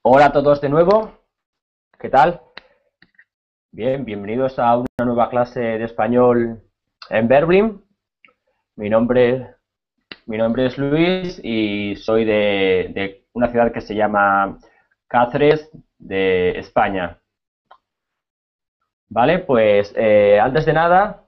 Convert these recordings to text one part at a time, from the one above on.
Hola a todos de nuevo, ¿qué tal? Bien, bienvenidos a una nueva clase de español en Berlín. Mi nombre es Luis y soy de una ciudad que se llama Cáceres, de España. Vale, pues antes de nada,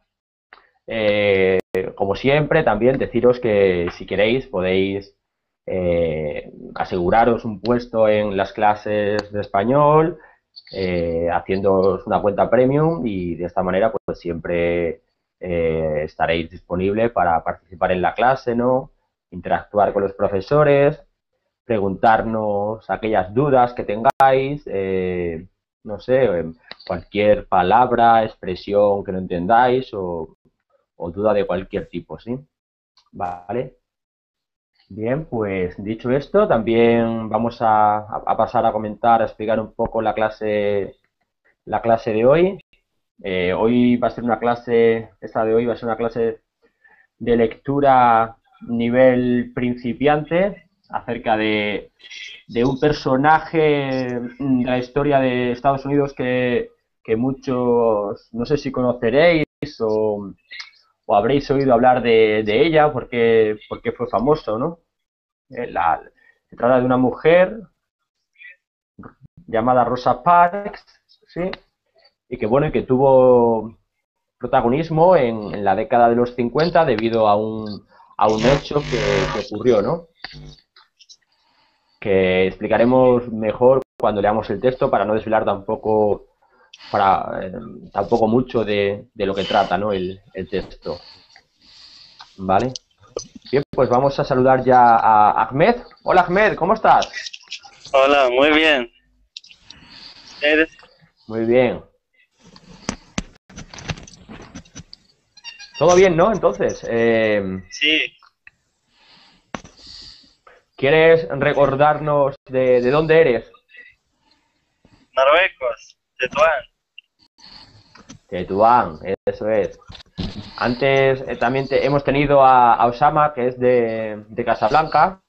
como siempre, también deciros que si queréis podéis aseguraros un puesto en las clases de español, haciéndoos una cuenta premium, y de esta manera pues siempre estaréis disponible para participar en la clase, ¿no? Interactuar con los profesores, preguntarnos aquellas dudas que tengáis, no sé, cualquier palabra, expresión que no entendáis o duda de cualquier tipo, ¿sí? Vale. Bien, pues dicho esto, también vamos a pasar a comentar, a explicar un poco la clase de hoy. Hoy va a ser una clase, esta de hoy va a ser una clase de lectura nivel principiante acerca de un personaje de la historia de Estados Unidos que muchos, no sé si conoceréis o habréis oído hablar de ella porque fue famoso, ¿no? Se trata de una mujer llamada Rosa Parks, ¿sí? Y que bueno, y que tuvo protagonismo en la década de los 50 debido a un hecho que ocurrió, ¿no? Que explicaremos mejor cuando leamos el texto para no desvelar tampoco mucho de lo que trata, ¿no? El texto. ¿Vale? Bien, pues vamos a saludar ya a Ahmed. Hola Ahmed, ¿cómo estás? Hola, muy bien. ¿Eres? Muy bien. Todo bien, ¿no? Entonces, Sí, ¿quieres recordarnos de dónde eres? Marruecos, Tetuán. Tetuán, eso es. Antes también hemos tenido a Osama, que es de Casablanca.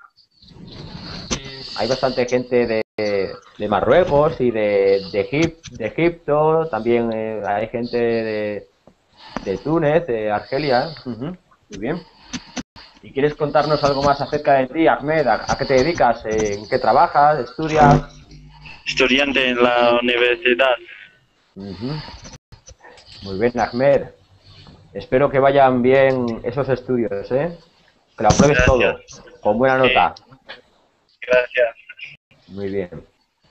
Hay bastante gente de Marruecos y de Egipto. También hay gente de Túnez, de Argelia. Muy bien. ¿Y quieres contarnos algo más acerca de ti, Ahmed? ¿A qué te dedicas? ¿En qué trabajas? ¿Estudias? Estudiante en la universidad. Ujú. Muy bien, Ahmed. Espero que vayan bien esos estudios, ¿eh? Que lo apruebes Gracias. todo, con buena Sí, nota. gracias. Muy bien.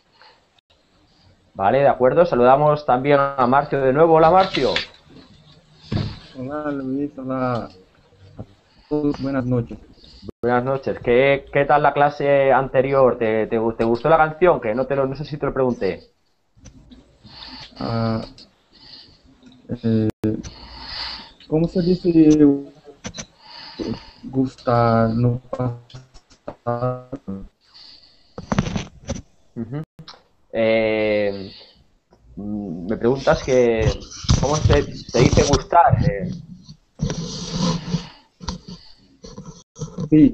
Vale, de acuerdo. Saludamos también a Marcio de nuevo. Hola, Marcio. Hola Luis, hola a todos, buenas noches. Buenas noches. ¿Qué tal la clase anterior? ¿Te gustó la canción? Que no sé si te lo pregunté. Ah, eh, ¿Cómo se dice gustar no pasar? Ujú. Eh, Me preguntas ¿cómo se dice gustar? Sí,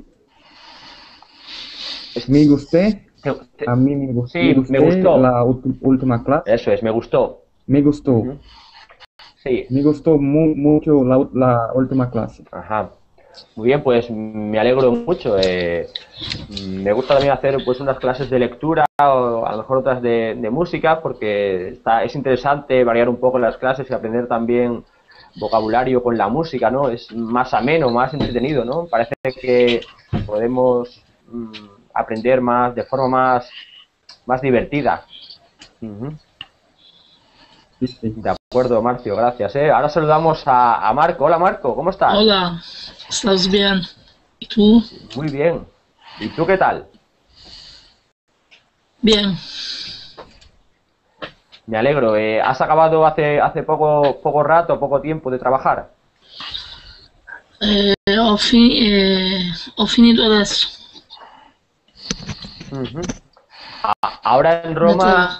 me gusté, Te- a te- mí me sí, me gusté gustó. la última clase, Eso es, me gustó. me gustó, Ujú. Sí, me gustó mucho la última clase. ajá. Muy bien, pues me alegro mucho. Me gusta también hacer pues unas clases de lectura o a lo mejor otras de música porque es interesante variar un poco las clases y aprender también vocabulario con la música, ¿no? Es más ameno, más entretenido, ¿no? Parece que podemos aprender más de forma más divertida. Ujú. Sí, sí. De acuerdo, Marcio, gracias. Ahora saludamos a Marco. Hola, Marco, ¿cómo estás? Hola, ¿estás bien? ¿Y tú? Muy bien. ¿Y tú qué tal? Bien. Me alegro. ¿Has acabado hace poco rato, poco tiempo de trabajar? Ho finito adesso. Ujú. Ahora en Da te va. Roma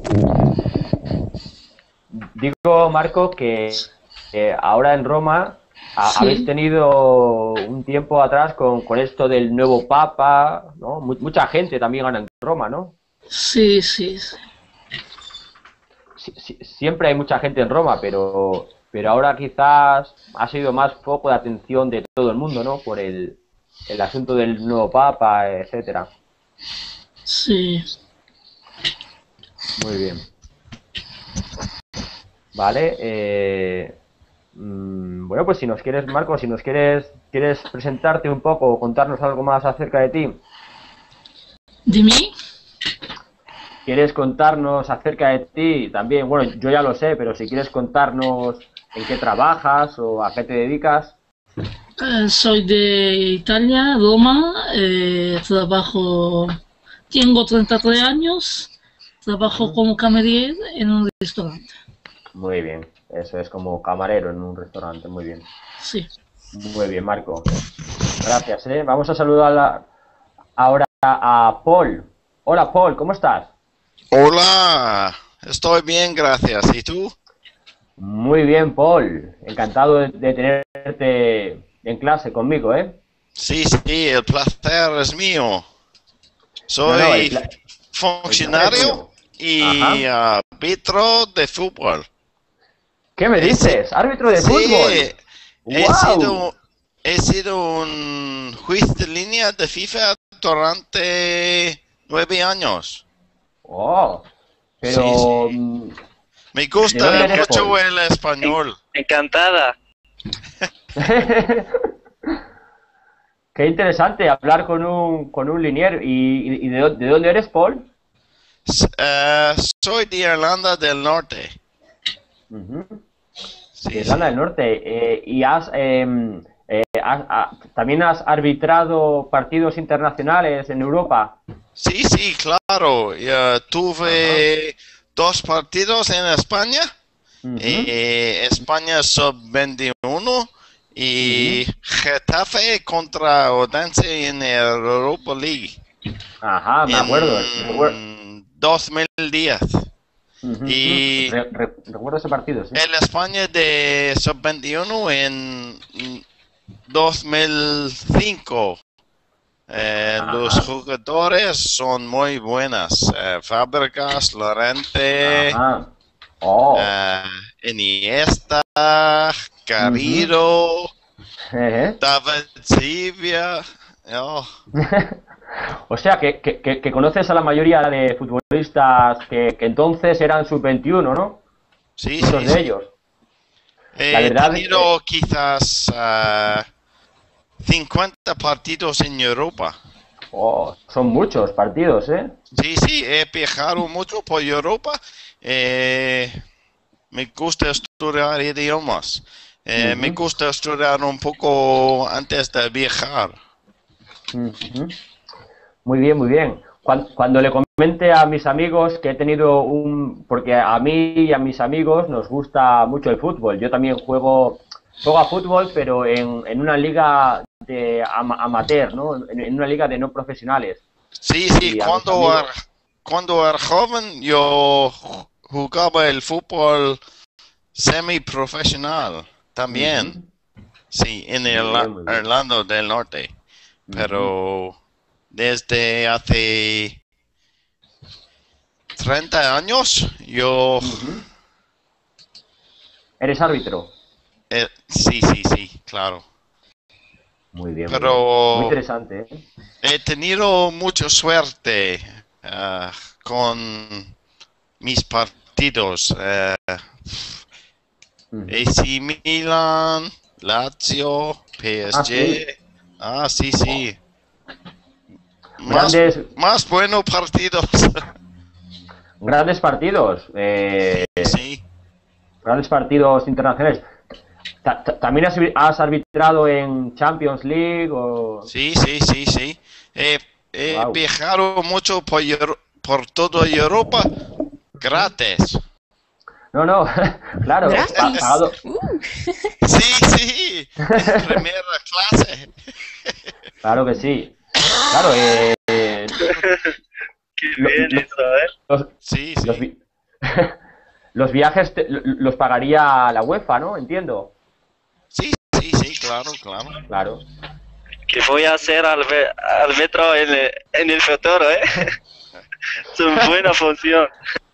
digo, Marco, que ahora en Roma Sí. Habéis tenido un tiempo atrás con esto del nuevo Papa, ¿no? Mucha gente también gana en Roma, ¿no? Sí, sí, sí. Siempre hay mucha gente en Roma, pero ahora quizás ha sido más foco de atención de todo el mundo, ¿no? Por el asunto del nuevo Papa, etcétera. Sí. Muy bien. Vale. Bueno, pues si nos quieres, Marco, si nos quieres presentarte un poco o contarnos algo más acerca de ti. ¿De mí? ¿Quieres contarnos acerca de ti también? Bueno, yo ya lo sé, pero si quieres contarnos en qué trabajas o a qué te dedicas. Soy de Italia, Roma. Trabajo. Tengo 33 años. Trabajo como camerier en un restaurante. Muy bien, eso es como camarero en un restaurante, muy bien. Sí. Muy bien, Marco. Gracias, ¿eh? Vamos a saludar ahora a Paul. Hola, Paul, ¿cómo estás? Hola, estoy bien, gracias. ¿Y tú? Muy bien, Paul. Encantado de tenerte en clase conmigo, ¿eh? Sí, sí, el placer es mío. No, Soy el placer es funcionario mío. y árbitro de fútbol. ¿Qué me dices? ¿Árbitro de Sí, fútbol? ¡Wow! he sido un juez de línea de FIFA durante 9 años. Oh, pero Sí. Me ¿de gusta dónde eres, mucho Paul? el español. Encantada. Qué interesante hablar con un linier. ¿Y de dónde eres, Paul? Soy de Irlanda del Norte. Ujú. Sí, De Irlanda sí. del Norte. ¿Y también has arbitrado partidos internacionales en Europa? Sí, sí, claro. Tuve 2 partidos en España. Ujú, España sub-21 y ujú. Getafe contra Odense en el Europa League Ajá, me acuerdo. en 2010. Ujú. Y Recuerdo ese partido, sí. el España de sub-21 en 2005. Los Ajá, jugadores son muy buenos. Fábregas, Llorente, ajá. Oh. Iniesta, Ujú. Garrido, Jeje. David Silva. Oh, O sea, que conoces a la mayoría de futbolistas que entonces eran sub-21, ¿no? sí, Muchos sí, de sí. ellos. La He verdad, tenido quizás 50 partidos en Europa. son muchos partidos, ¿eh? Sí, sí, he viajado mucho por Europa. Me gusta estudiar idiomas. Me Ujú, gusta estudiar un poco antes de viajar. ujú. Muy bien, muy bien. Cuando le comente a mis amigos que he tenido porque a mí y a mis amigos nos gusta mucho el fútbol. Yo también juego a fútbol, pero en una liga de amateur, ¿no? En una liga de no profesionales. Sí, sí, Y a mis amigos. cuando era joven yo jugaba el fútbol semiprofesional también. Ujú. Sí, en Muy bien, muy bien. Irlanda del Norte. Ujú, Pero desde hace 30 años yo... ujú. ¿Eres árbitro? sí, sí, sí, claro. Muy bien, muy bien. Muy Pero interesante, ¿eh? he tenido mucha suerte con mis partidos. Ujú. AC Milan, Lazio, Ah, sí. PSG. Ah, sí, sí. Más, Grandes, más buenos partidos. grandes partidos. Sí, sí. Grandes partidos internacionales. ¿También has arbitrado en Champions League? Sí, sí, sí, sí. He Wow. viajado mucho por toda Europa gratis. No, no, claro, Gratis. pagado. Sí, sí. En primera clase. Claro que sí. Claro, Qué lo- bien lo- eso, ¿eh? los, Sí, los sí. vi- los viajes los pagaría la UEFA, ¿no? Entiendo. Sí, sí, sí, claro, claro. Claro. Que voy a ser árbitro en el futuro, ¿eh? Es una buena función.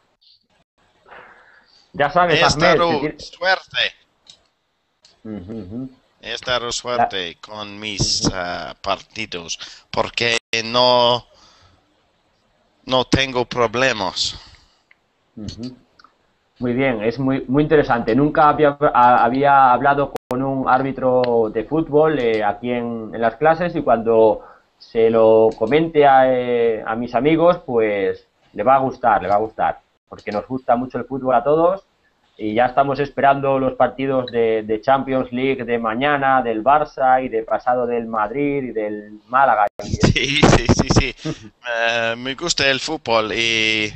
Ya sabes, He Ahmed. estado suerte. Ujú, ujú. He estado suerte con mis partidos porque no tengo problemas. Ujú. Muy bien, es muy interesante. Nunca había hablado con un árbitro de fútbol aquí en las clases, y cuando se lo comente a mis amigos, pues le va a gustar, porque nos gusta mucho el fútbol a todos, y ya estamos esperando los partidos de Champions League de mañana, del Barça y de pasado del Madrid y del Málaga. Sí, sí, sí, sí. Me gusta el fútbol y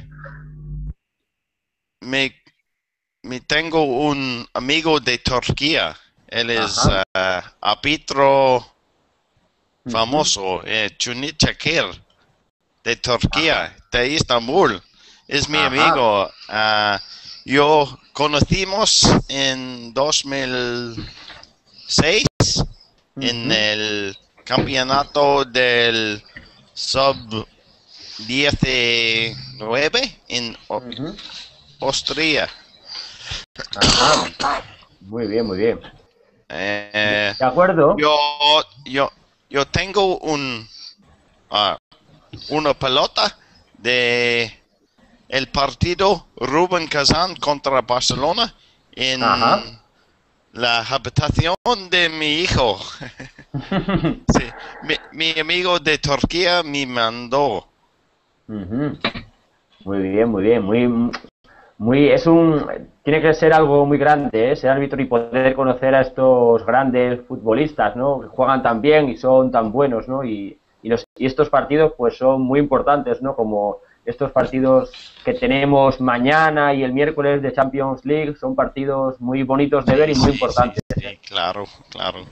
me tengo un amigo de Turquía. Él es árbitro famoso, Cüneyt Çakır, de Turquía, de Istambul. Es mi amigo. Yo conocimos en 2006 en el campeonato del sub-19 en Austria. Ajá. Muy bien, muy bien. De acuerdo. Yo tengo una pelota de el partido Rubin Kazan contra Barcelona en la habitación de mi hijo. Sí, mi amigo de Turquía me mandó. Muy bien, muy bien, tiene que ser algo muy grande, ser árbitro y poder conocer a estos grandes futbolistas, ¿no? Que juegan tan bien y son tan buenos, ¿no? Y estos partidos pues son muy importantes, ¿no? Como estos partidos que tenemos mañana y el miércoles de Champions League, son partidos muy bonitos de ver y muy importantes. Sí, claro, claro.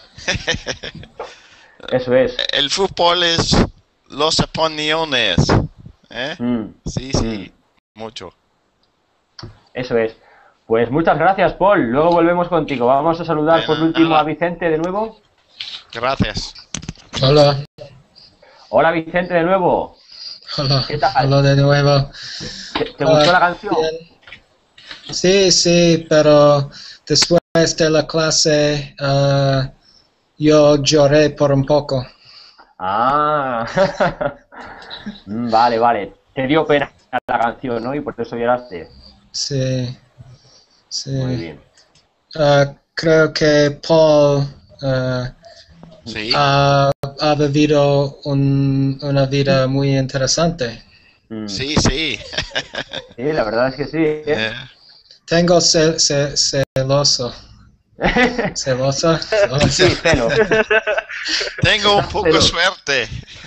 Eso es. El fútbol es los opiniones, ¿eh? Sí, sí, mucho. Eso es. Pues muchas gracias, Paul. Luego volvemos contigo. Vamos a saludar por último a Vicente de nuevo. Gracias. Hola. Hola, Vicente de nuevo. Hola. ¿Qué tal? Hola de nuevo. ¿Te gustó la canción? Bien. Sí, sí, pero después de la clase yo lloré por un poco. Vale, vale. Te dio pena la canción, ¿no? Y por eso lloraste. Sí, sí. Muy bien. Creo que Paul sí. ha vivido una vida muy interesante. Sí, sí. Sí, la verdad es que sí. Tengo celoso. ¿Celoso? Sí, celos. Tengo un poco de suerte.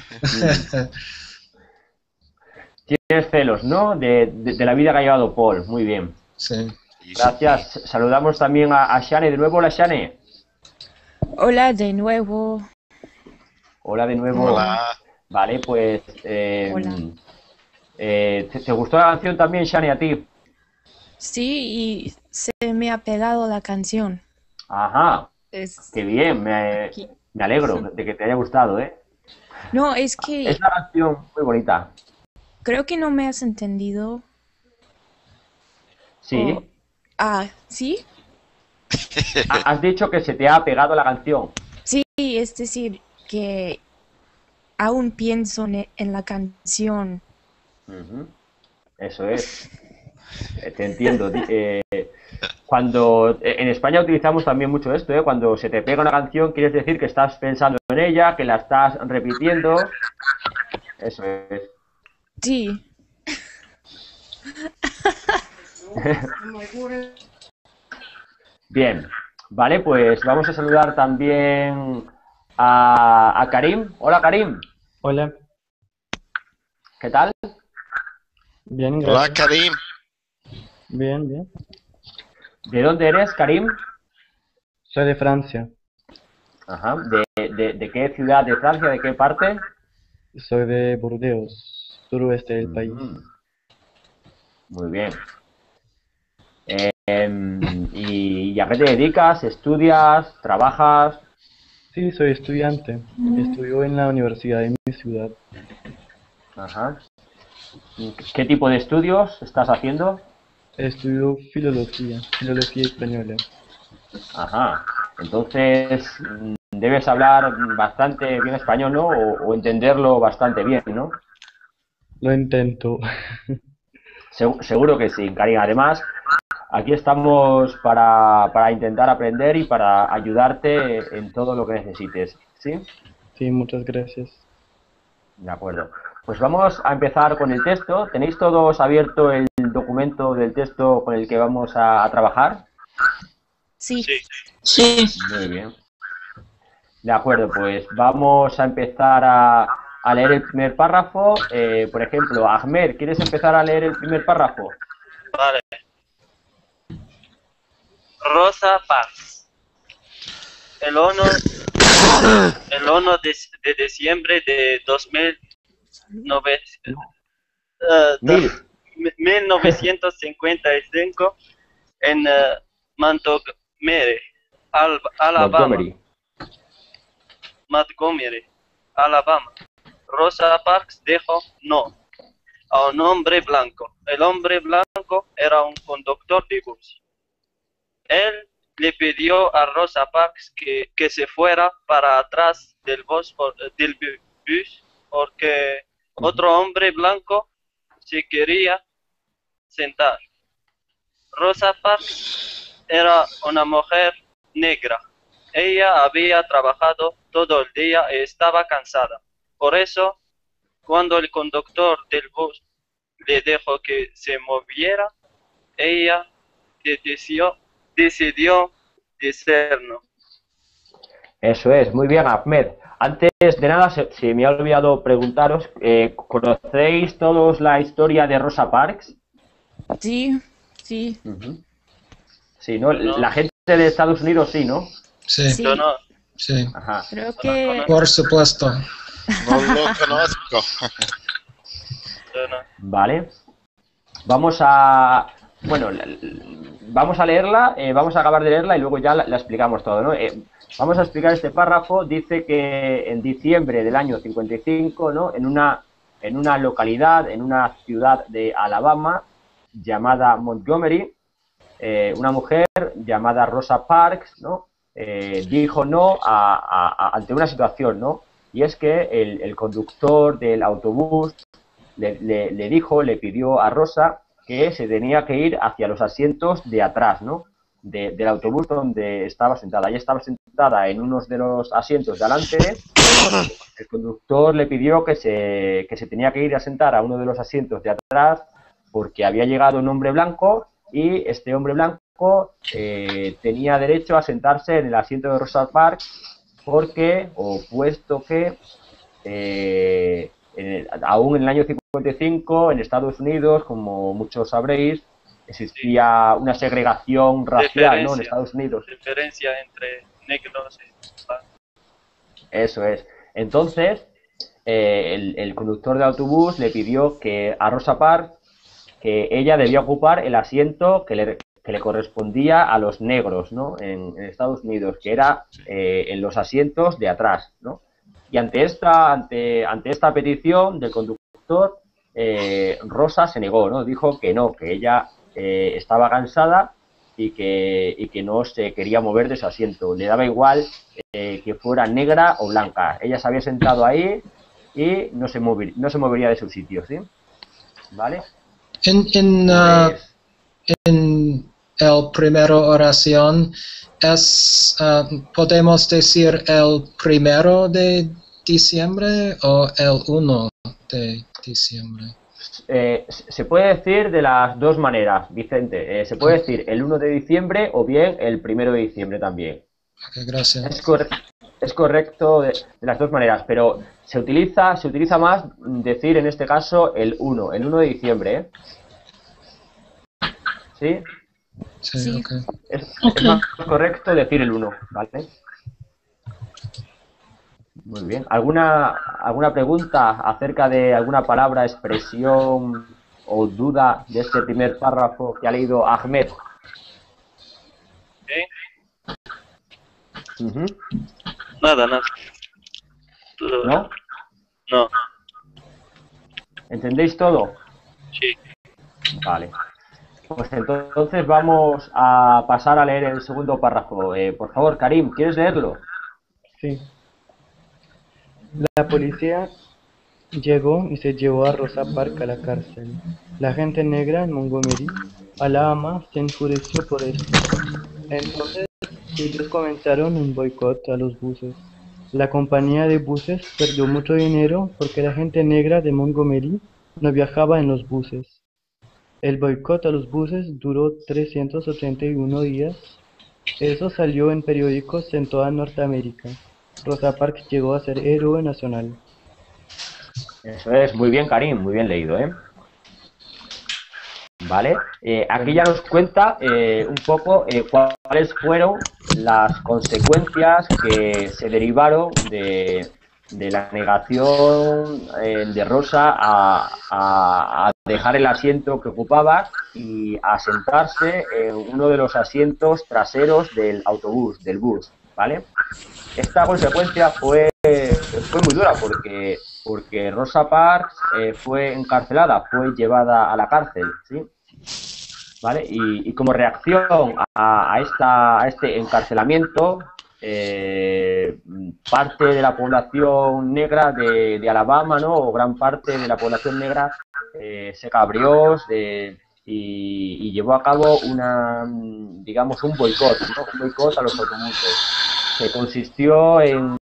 Tienes celos, ¿no? De la vida que ha llevado Paul. Muy bien. Sí. Gracias. Saludamos también a Shane de nuevo. Hola, Shane. Hola de nuevo. Hola de nuevo. Hola. Vale, pues... Hola. ¿te gustó la canción también, Shane, a ti? Sí, y se me ha pegado la canción. Ajá. Es... Qué bien. Me alegro de que te haya gustado, ¿eh? No, es que Es una canción muy bonita. creo que no me has entendido. Sí. ¿Sí? Has dicho que se te ha pegado la canción. Sí, es decir, que aún pienso en la canción. Eso es. Te entiendo. Cuando en España utilizamos también mucho esto, ¿eh? Cuando se te pega una canción, quieres decir que estás pensando en ella, que la estás repitiendo. Eso es. Sí. Bien. Vale, pues vamos a saludar también a Karim. Hola, Karim. Hola, ¿Qué tal? bien, Hola, gracias. Karim. Bien, bien. ¿De dónde eres, Karim? Soy de Francia. Ajá. ¿De qué ciudad de Francia? ¿De qué parte? Soy de Burdeos, suroeste del país. Muy bien. ¿Y a qué te dedicas? ¿Estudias? ¿Trabajas? Sí, soy estudiante. Estudio en la universidad de mi ciudad. Ajá. ¿Qué tipo de estudios estás haciendo? Estudio filología española. Ajá. Entonces, debes hablar bastante bien español, ¿no? O entenderlo bastante bien, ¿no? Lo intento. Seguro que sí, Karin. Además, aquí estamos para intentar aprender y para ayudarte en todo lo que necesites, ¿sí? Sí, muchas gracias. De acuerdo. Pues vamos a empezar con el texto. ¿Tenéis todos abierto el documento del texto con el que vamos a trabajar? Sí. Sí. Muy bien. De acuerdo, pues vamos a empezar a leer el primer párrafo. Por ejemplo, Ahmed, ¿quieres empezar a leer el primer párrafo? Vale. Rosa Parks. El 1 de diciembre de 1955 en Montgomery, Alabama. Montgomery, Alabama. Rosa Parks dijo no a un hombre blanco. El hombre blanco era un conductor de bus. Él le pidió a Rosa Parks que se fuera para atrás del bus porque otro hombre blanco se quería sentar. Rosa Parks era una mujer negra. Ella había trabajado todo el día y estaba cansada. Por eso, cuando el conductor del bus le dijo que se moviera, ella decidió decir no. Eso es, muy bien, Ahmed. Antes de nada, se me ha olvidado preguntaros, ¿conocéis todos la historia de Rosa Parks? Sí. Sí, ¿no? La gente de Estados Unidos sí, ¿no? Sí, Yo no. sí, Ajá. Creo que por supuesto. No lo conozco. Yo no. Vale. Vamos a leerla, vamos a acabar de leerla y luego ya la explicamos todo, ¿no? Vamos a explicar este párrafo. Dice que en diciembre del año 55, ¿no? En una localidad, en una ciudad de Alabama llamada Montgomery, una mujer llamada Rosa Parks, ¿no? Dijo no ante una situación, ¿no? Y es que el conductor del autobús le pidió a Rosa que se tenía que ir hacia los asientos de atrás, ¿no? Del autobús donde estaba sentada. Ella estaba sentada en uno de los asientos de adelante. El conductor le pidió que se tenía que ir a sentar a uno de los asientos de atrás porque había llegado un hombre blanco y este hombre blanco tenía derecho a sentarse en el asiento de Rosa Parks puesto que aún en el año 55 en Estados Unidos, como muchos sabréis, existía una segregación racial, ¿no? En Estados Unidos. Diferencia entre negros y blancos. Eso es. Entonces, el conductor de autobús le pidió a Rosa Parks que ella debía ocupar el asiento que le correspondía a los negros, ¿no? En Estados Unidos, que era en los asientos de atrás, ¿no? Y ante esta petición del conductor, Rosa se negó, ¿no? Dijo que no, que ella estaba cansada y que no se quería mover de su asiento. Le daba igual que fuera negra o blanca. Ella se había sentado ahí y no se movería de su sitio, ¿sí? ¿Vale? En el primero oración podemos decir el 1 de diciembre o el 1 de diciembre. Se puede decir de las dos maneras, Vicente. Se puede decir el 1 de diciembre o bien el 1 de diciembre también. Okay, gracias. Es correcto de las dos maneras, pero se utiliza más decir en este caso el 1 de diciembre, ¿eh? ¿Sí? Sí, okay. Es más correcto decir el 1, ¿vale? Muy bien. ¿Alguna pregunta acerca de alguna palabra, expresión o duda de este primer párrafo que ha leído Ahmed? Ujú. Nada, nada. ¿No? No, ¿Entendéis todo? sí. Vale. Pues entonces vamos a pasar a leer el segundo párrafo. Por favor, Karim, ¿quieres leerlo? Sí. La policía llegó y se llevó a Rosa Parks a la cárcel. La gente negra en Montgomery, Alabama, se enfureció por esto. Entonces, ellos comenzaron un boicot a los buses. La compañía de buses perdió mucho dinero porque la gente negra de Montgomery no viajaba en los buses. El boicot a los buses duró 381 días. Eso salió en periódicos en toda Norteamérica. Rosa Parks llegó a ser héroe nacional. Eso es, muy bien, Karim, muy bien leído, ¿eh? Vale. Aquí ya nos cuenta un poco cuáles fueron las consecuencias que se derivaron de la negación de Rosa a dejar el asiento que ocupaba y a sentarse en uno de los asientos traseros del autobús, del bus, ¿vale? Esta consecuencia fue muy dura porque Rosa Parks fue encarcelada, fue llevada a la cárcel, ¿sí? ¿Vale? Y como reacción a este encarcelamiento, parte de la población negra de Alabama, ¿no? O gran parte de la población negra se cabrió y llevó a cabo digamos, un boicot, ¿no? Un boicot a los autobuses que consistió en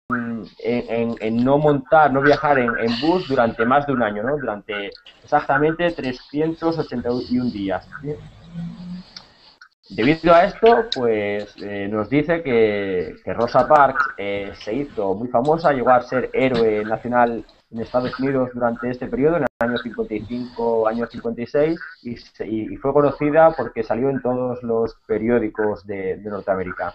no viajar en bus durante más de un año, ¿no? Durante exactamente 381 días, ¿sí? Debido a esto, pues nos dice que Rosa Parks se hizo muy famosa, llegó a ser héroe nacional en Estados Unidos durante este periodo, en el año 55, año 56, y fue conocida porque salió en todos los periódicos de Norteamérica.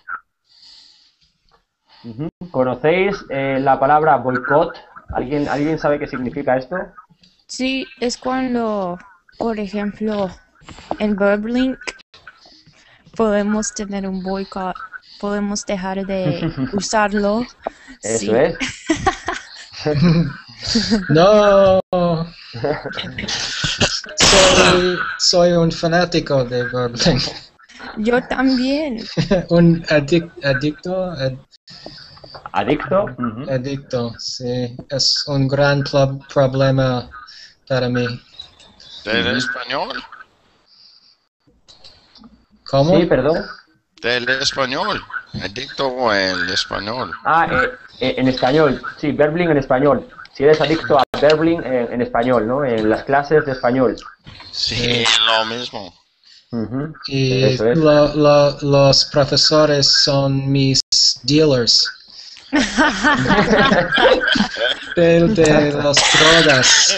¿Conocéis la palabra boicot? ¿Alguien sabe qué significa esto? Sí, es cuando, por ejemplo, en Burbling podemos tener un boicot, podemos dejar de usarlo. Eso Sí. es. No. Soy un fanático de Burbling. Yo también. Un adicto. ¿Adicto? Adicto, sí. Es un gran problema para mí. ¿Del español? ¿Cómo? Sí, perdón. Del español. Adicto al español. En español. Sí, Burbling en español. Si eres adicto a Burbling en español, ¿no? En las clases de español. Sí, lo mismo. Y Eso es. los profesores son mis dealers. de las drogas.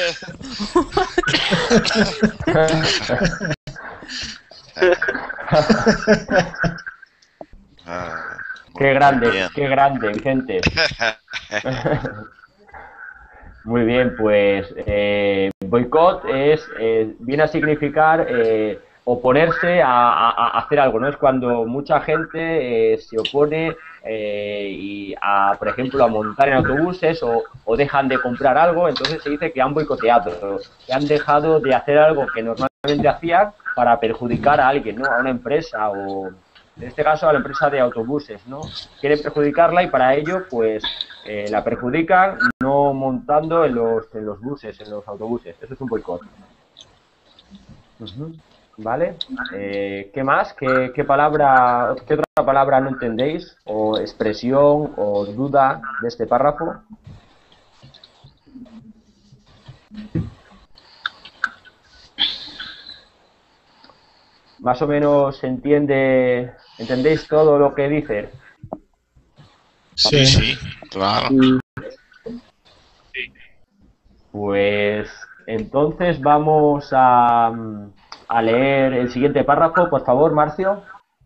Qué grande, Vicente. Muy bien, pues boicot viene a significar oponerse a hacer algo, ¿no? Es cuando mucha gente se opone por ejemplo, a montar en autobuses o dejan de comprar algo, entonces se dice que han boicoteado, que han dejado de hacer algo que normalmente hacían para perjudicar a alguien, ¿no? A una empresa o, en este caso, a la empresa de autobuses, ¿no? Quieren perjudicarla y para ello, pues, la perjudican no montando en los buses, en los autobuses. Eso es un boicot. ¿Vale? ¿Qué más? ¿Qué otra palabra no entendéis? ¿O expresión o duda de este párrafo? Más o menos ¿entendéis todo lo que dice? Sí, claro. Pues entonces vamos a leer el siguiente párrafo, por favor, Marcio.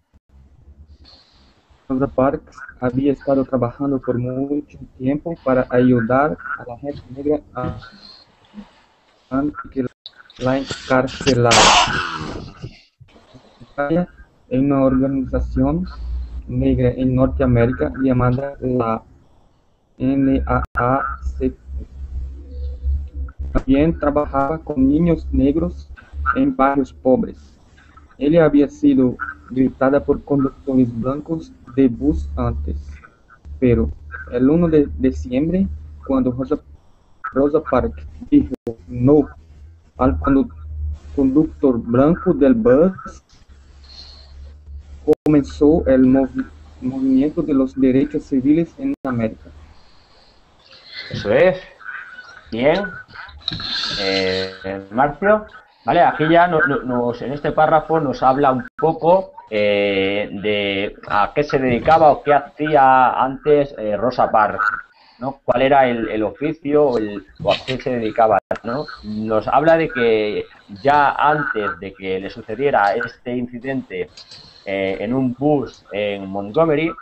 Rosa Parks había estado trabajando por mucho tiempo para ayudar a la gente negra antes que la encarcelara. En una organización negra en Norteamérica llamada la NAACP. También trabajaba con niños negros en barrios pobres. Ella había sido gritada por conductores blancos de bus antes, pero el 1 de diciembre, cuando Rosa Parks dijo no al conductor blanco del bus, comenzó el movimiento de los derechos civiles en América. Eso es. Bien. Marcio. Vale, aquí ya en este párrafo nos habla un poco de a qué se dedicaba o qué hacía antes Rosa Parks, ¿no? Cuál era el oficio o a qué se dedicaba, ¿no? Nos habla de que ya antes de que le sucediera este incidente en un bus en Montgomery,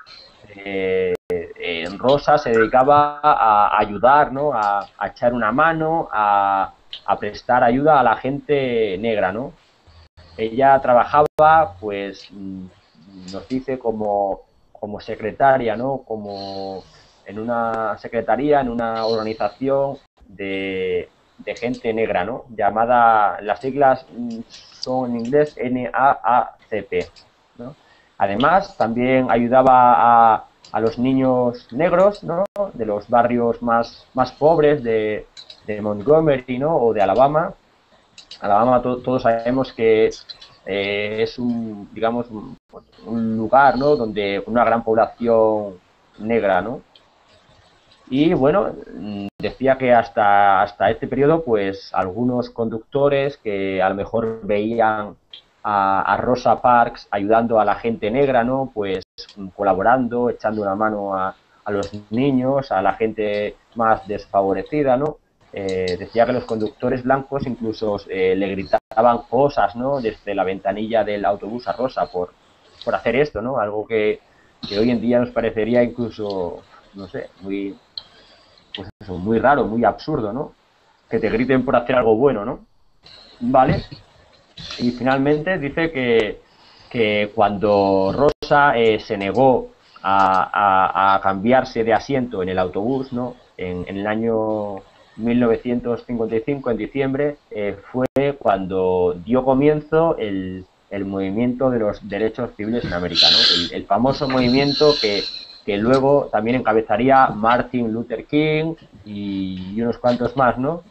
Rosa se dedicaba a ayudar, ¿no? A echar una mano, a prestar ayuda a la gente negra, ¿no? Ella trabajaba, pues, nos dice como secretaria, ¿no? Como en una secretaría, en una organización de gente negra, ¿no? Llamada, las siglas son en inglés NAACP, ¿no? Además, también ayudaba a los niños negros, ¿no? De los barrios más pobres de Montgomery, ¿no? O de Alabama. Alabama todos sabemos que es un, digamos, un lugar, ¿no? Donde una gran población negra, ¿no? Y bueno, decía que hasta este periodo, pues algunos conductores que a lo mejor veían a Rosa Parks ayudando a la gente negra, ¿no? Pues colaborando, echando una mano a los niños, a la gente más desfavorecida, ¿no? Decía que los conductores blancos incluso le gritaban cosas, ¿no? Desde la ventanilla del autobús a Rosa por hacer esto, ¿no? Algo que hoy en día nos parecería incluso, no sé, muy, pues eso, muy raro, muy absurdo, ¿no? Que te griten por hacer algo bueno, ¿no? Vale. Y finalmente dice que cuando Rosa se negó a cambiarse de asiento en el autobús, ¿no? En el año 1955, en diciembre, fue cuando dio comienzo el movimiento de los derechos civiles en América, ¿no? El famoso movimiento que luego también encabezaría Martin Luther King y unos cuantos más, ¿no?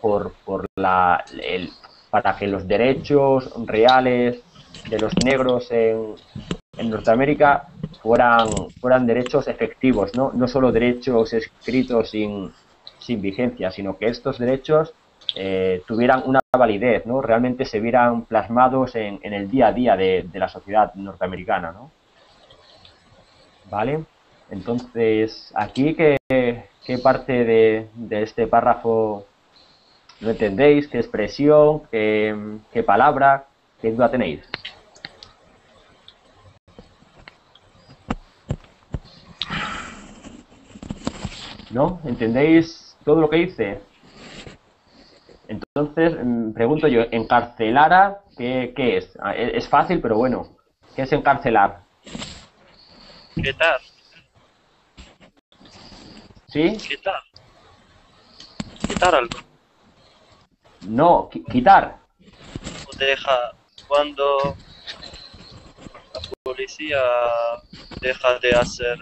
Para que los derechos reales de los negros en Norteamérica fueran derechos efectivos, ¿no? No solo derechos escritos sin vigencia, sino que estos derechos tuvieran una validez, ¿no? Realmente se vieran plasmados en el día a día de la sociedad norteamericana, ¿no? ¿Vale? Entonces, aquí, ¿qué parte de este párrafo no entendéis? ¿Qué expresión? ¿Qué palabra? ¿Qué duda tenéis? ¿No? ¿Entendéis todo lo que dice? Entonces, pregunto yo, ¿encarcelara qué es? Es fácil, pero bueno. ¿Qué es encarcelar? Quitar. ¿Sí? Quitar algo. No, quitar. O deja cuando la policía deja de hacer.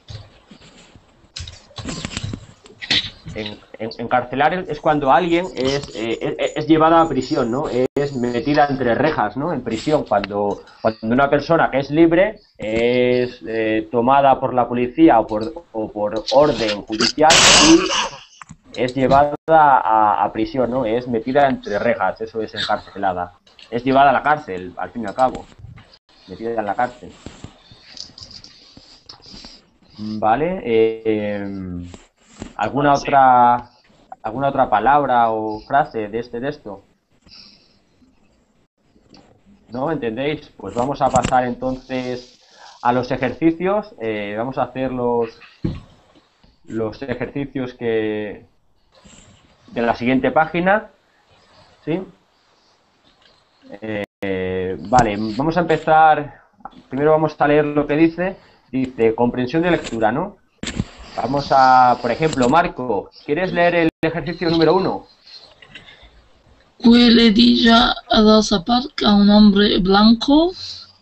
Encarcelar es cuando alguien es llevada a prisión, ¿no? Es metida entre rejas, ¿no? En prisión, cuando una persona que es libre es tomada por la policía o por orden judicial y es llevada a prisión, ¿no? Es metida entre rejas, eso es encarcelada. Es llevada a la cárcel, al fin y al cabo. Metida en la cárcel. Vale. ¿Alguna otra palabra o frase de este texto? ¿No entendéis? Pues vamos a pasar entonces a los ejercicios. Vamos a hacer los ejercicios de la siguiente página. ¿Sí? Vale, vamos a empezar. Primero vamos a leer lo que dice dice comprensión de lectura, ¿no? Vamos a, por ejemplo, Marco, ¿quieres leer el ejercicio número 1? Huele Dilla a Rosa Parks a un hombre blanco.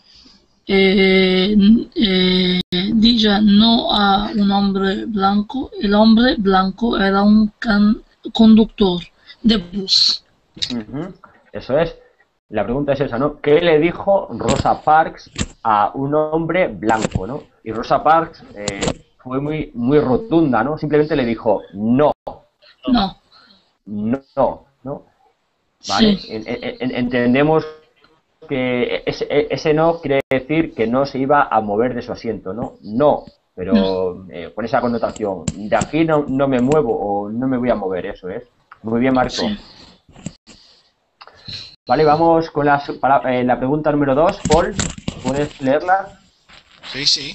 Dilla no a un hombre blanco. El hombre blanco era un conductor de bus. Eso es. La pregunta es esa, ¿no? ¿Qué le dijo Rosa Parks a un hombre blanco, ¿no? Y Rosa Parks fue muy rotunda, ¿no? Simplemente le dijo no. No. No, ¿no? ¿Vale? Sí. Entendemos que ese no quiere decir que no se iba a mover de su asiento, ¿no? No, pero con esa connotación. De aquí no me muevo o no me voy a mover, eso es. Muy bien, Marco. Sí. Vale, vamos con la pregunta número 2. Paul, ¿puedes leerla? Sí, sí.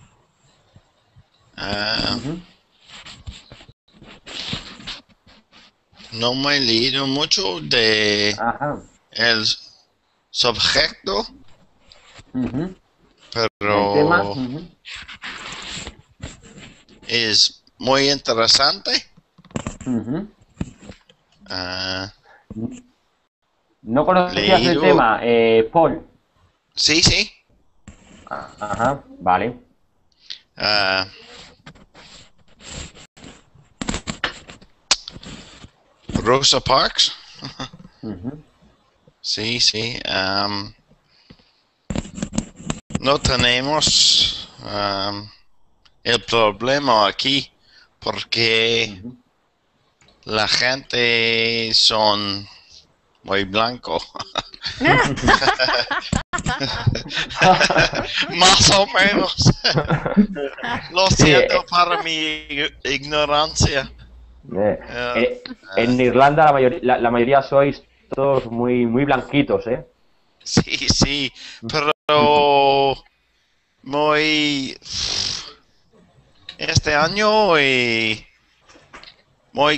No me he leído mucho de el sujeto, pero el tema. es muy interesante. ¿No conocías el tema, Paul? Sí, sí. Ajá, vale. Rosa Parks. Sí, sí. No tenemos el problema aquí porque la gente son muy blanco. Más o menos. Lo siento para mi ignorancia. En Irlanda la mayoría sois todos muy blanquitos, ¿eh? Sí, sí, pero este año muy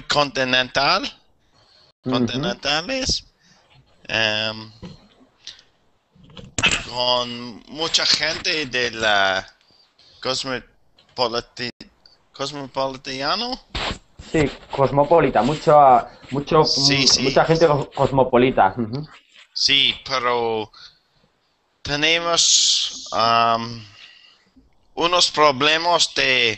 continentales, con mucha gente de la cosmopolitano. Sí, cosmopolita, mucha gente cosmopolita. Sí, pero tenemos unos problemas de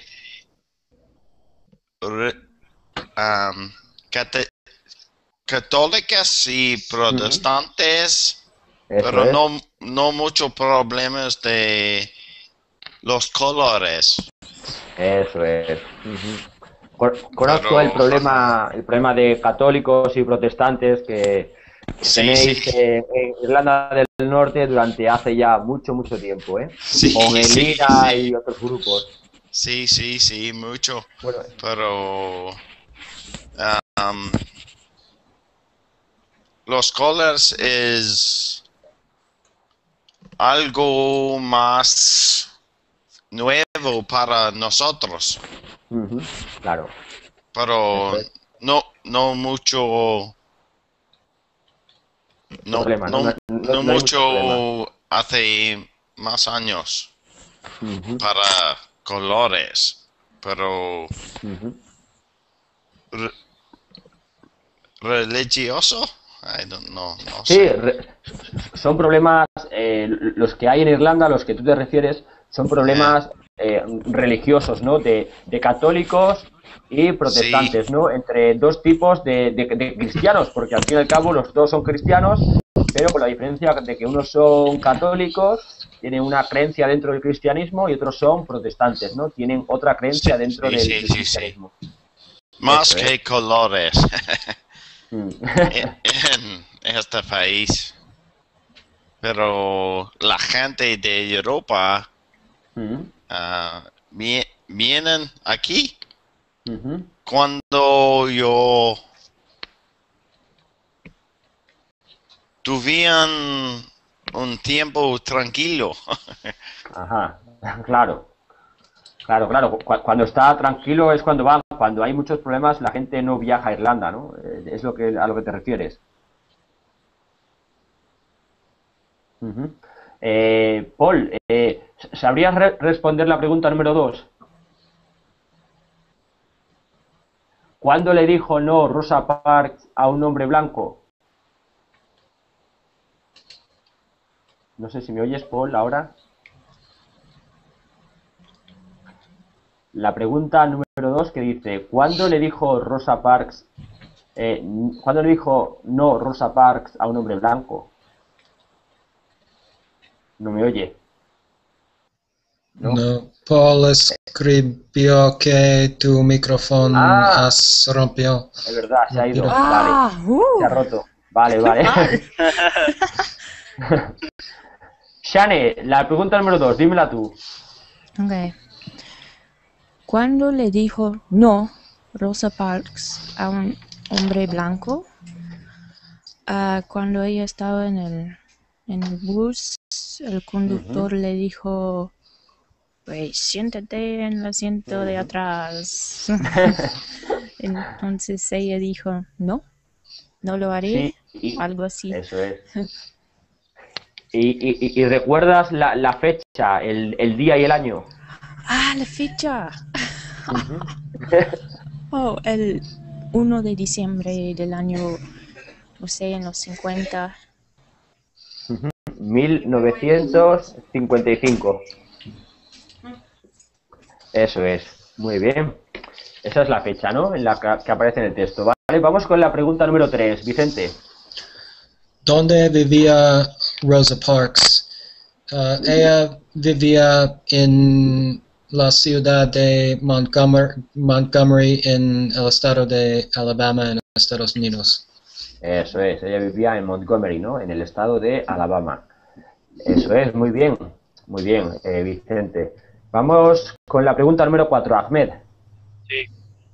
católicas y protestantes, pero no muchos problemas de los colores. Eso es. Conozco el problema de católicos y protestantes que tenéis en Irlanda del Norte durante hace ya mucho tiempo, ¿eh? Con el IRA y otros grupos. Sí, mucho. Bueno, pero los colors es algo más nuevo para nosotros. Claro. Pero no mucho. No mucho hace más años para colores, pero religioso, I don't know, no sí, sé. Son problemas, los que hay en Irlanda, a los que tú te refieres, son problemas religiosos, ¿no? De católicos y protestantes, ¿no? Entre dos tipos de cristianos, porque al fin y al cabo los dos son cristianos, pero con la diferencia de que unos son católicos, tienen una creencia dentro del cristianismo, y otros son protestantes, ¿no? Tienen otra creencia dentro del cristianismo. Más que colores en este país. Pero la gente de Europa vienen aquí cuando yo tuvieron un tiempo tranquilo. Ajá, claro. Cuando está tranquilo es cuando van. Cuando hay muchos problemas, la gente no viaja a Irlanda, ¿no? Es a lo que te refieres. Paul, ¿sabrías responder la pregunta número 2? ¿Cuándo le dijo no Rosa Parks a un hombre blanco? No sé si me oyes, Paul, ahora. La pregunta número 2 que dice, ¿cuándo le dijo Rosa Parks, cuándo le dijo no Rosa Parks a un hombre blanco? ¿No me oye? No, Paul escribió que tu micrófono has rompido. Es verdad, se ha ido. Ah, Vale. Se ha roto. Vale, vale. Shane, la pregunta número 2, dímela tú. Ok. ¿Cuándo le dijo no Rosa Parks a un hombre blanco? Cuando ella estaba en el bus, el conductor le dijo, pues siéntate en el asiento de atrás. Entonces ella dijo, no lo haré, Sí, algo así. eso es. ¿Y recuerdas la fecha, el día y el año? La fecha. El 1 de diciembre del año, no sé, en los 50. 1955. Eso es, muy bien. Esa es la fecha, ¿no? En la que aparece en el texto. Vale, vamos con la pregunta número 3, Vicente. ¿Dónde vivía Rosa Parks? Ella vivía en la ciudad de Montgomery en el estado de Alabama, en Estados Unidos. Eso es, ella vivía en Montgomery, ¿no? En el estado de Alabama. Eso es, muy bien, Vicente. Vamos con la pregunta número 4, Ahmed. Sí.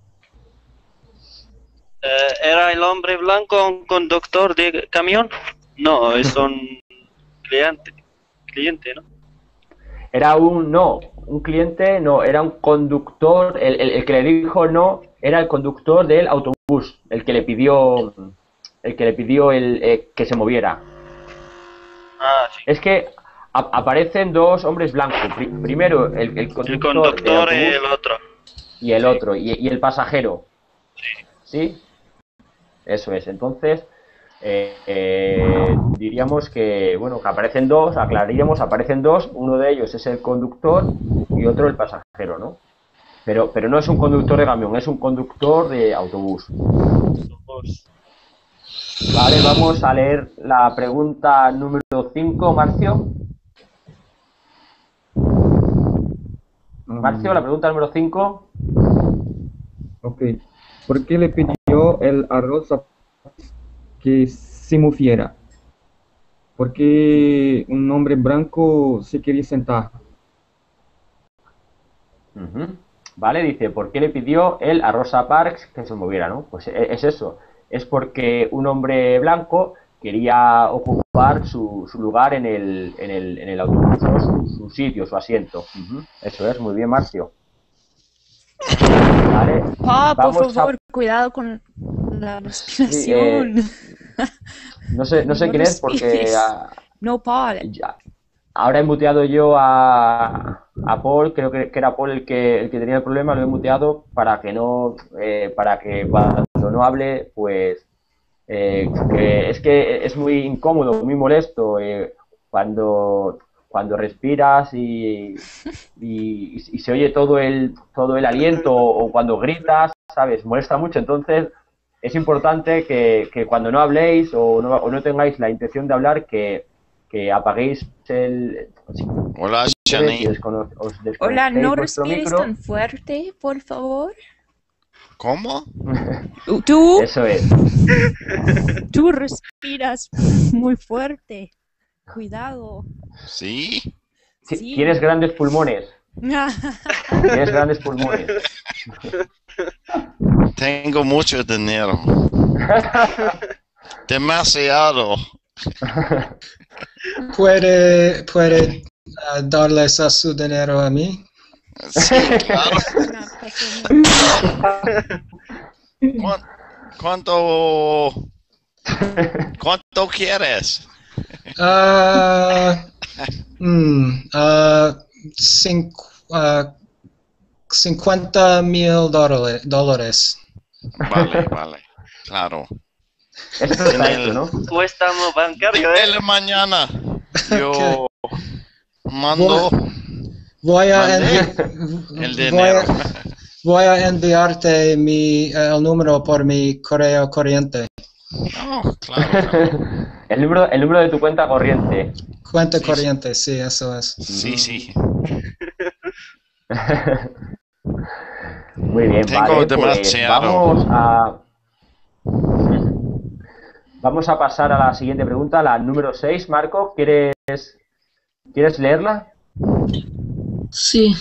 ¿Era el hombre blanco un conductor de camión? No, es un cliente, ¿no? Era un cliente, no, era un conductor, el que le dijo no, era el conductor del autobús, el que le pidió que se moviera. Sí. Es que aparecen dos hombres blancos, primero el conductor del autobús, y el otro. Y el otro, y el pasajero. Sí. ¿Sí? Eso es, entonces diríamos que, bueno, que aparecen dos, aparecen dos, uno de ellos es el conductor y otro el pasajero, ¿no? Pero no es un conductor de camión, es un conductor de autobús. Vale, vamos a leer la pregunta número 5, Marcio. Marcio, la pregunta número 5. Ok. ¿Por qué le pidió él a Rosa que se moviera? Porque un hombre blanco se quería sentar. Vale, dice, ¿por qué le pidió él a Rosa Parks que se moviera, no? Pues es eso, es porque un hombre blanco quería ocupar su lugar en el autobús, ¿no? Su sitio, su asiento. Eso es, muy bien, Marcio. Vale, Por favor, cuidado con la respiración. Sí, no sé quién es porque... No, Paul. Ahora he muteado yo a Paul, creo que era Paul el que tenía el problema, lo he muteado para que cuando no hable, pues es que es muy incómodo, muy molesto cuando respiras y se oye todo el aliento o cuando gritas, ¿sabes? Molesta mucho, entonces es importante que cuando no habléis o no tengáis la intención de hablar, que apaguéis el... Hola, Shani. Hola, no respires tan fuerte, por favor. ¿Cómo? ¿Tú? Eso es. Tú respiras muy fuerte. Cuidado. ¿Sí? Sí. Tienes grandes pulmones. Tienes grandes pulmones. Tengo mucho dinero. Demasiado. ¿Puede darles a su dinero a mí? Sí, claro. ¿Cuánto quieres? Cincu- ah, $50,000. Vale, vale. Claro. Esto está En hecho, el, ¿no? Préstamo bancario, en la mañana yo Ok. mando Voy a, Mandé el dinero. voy a enviarte el número por mi correo corriente. Oh, claro. El número de tu cuenta corriente. Cuenta Sí, corriente, sí, eso es. Sí, sí. Muy bien, Tengo vale, pues demasiado. vamos a pasar a la siguiente pregunta, la número 6. Marco, ¿quieres leerla? Sí.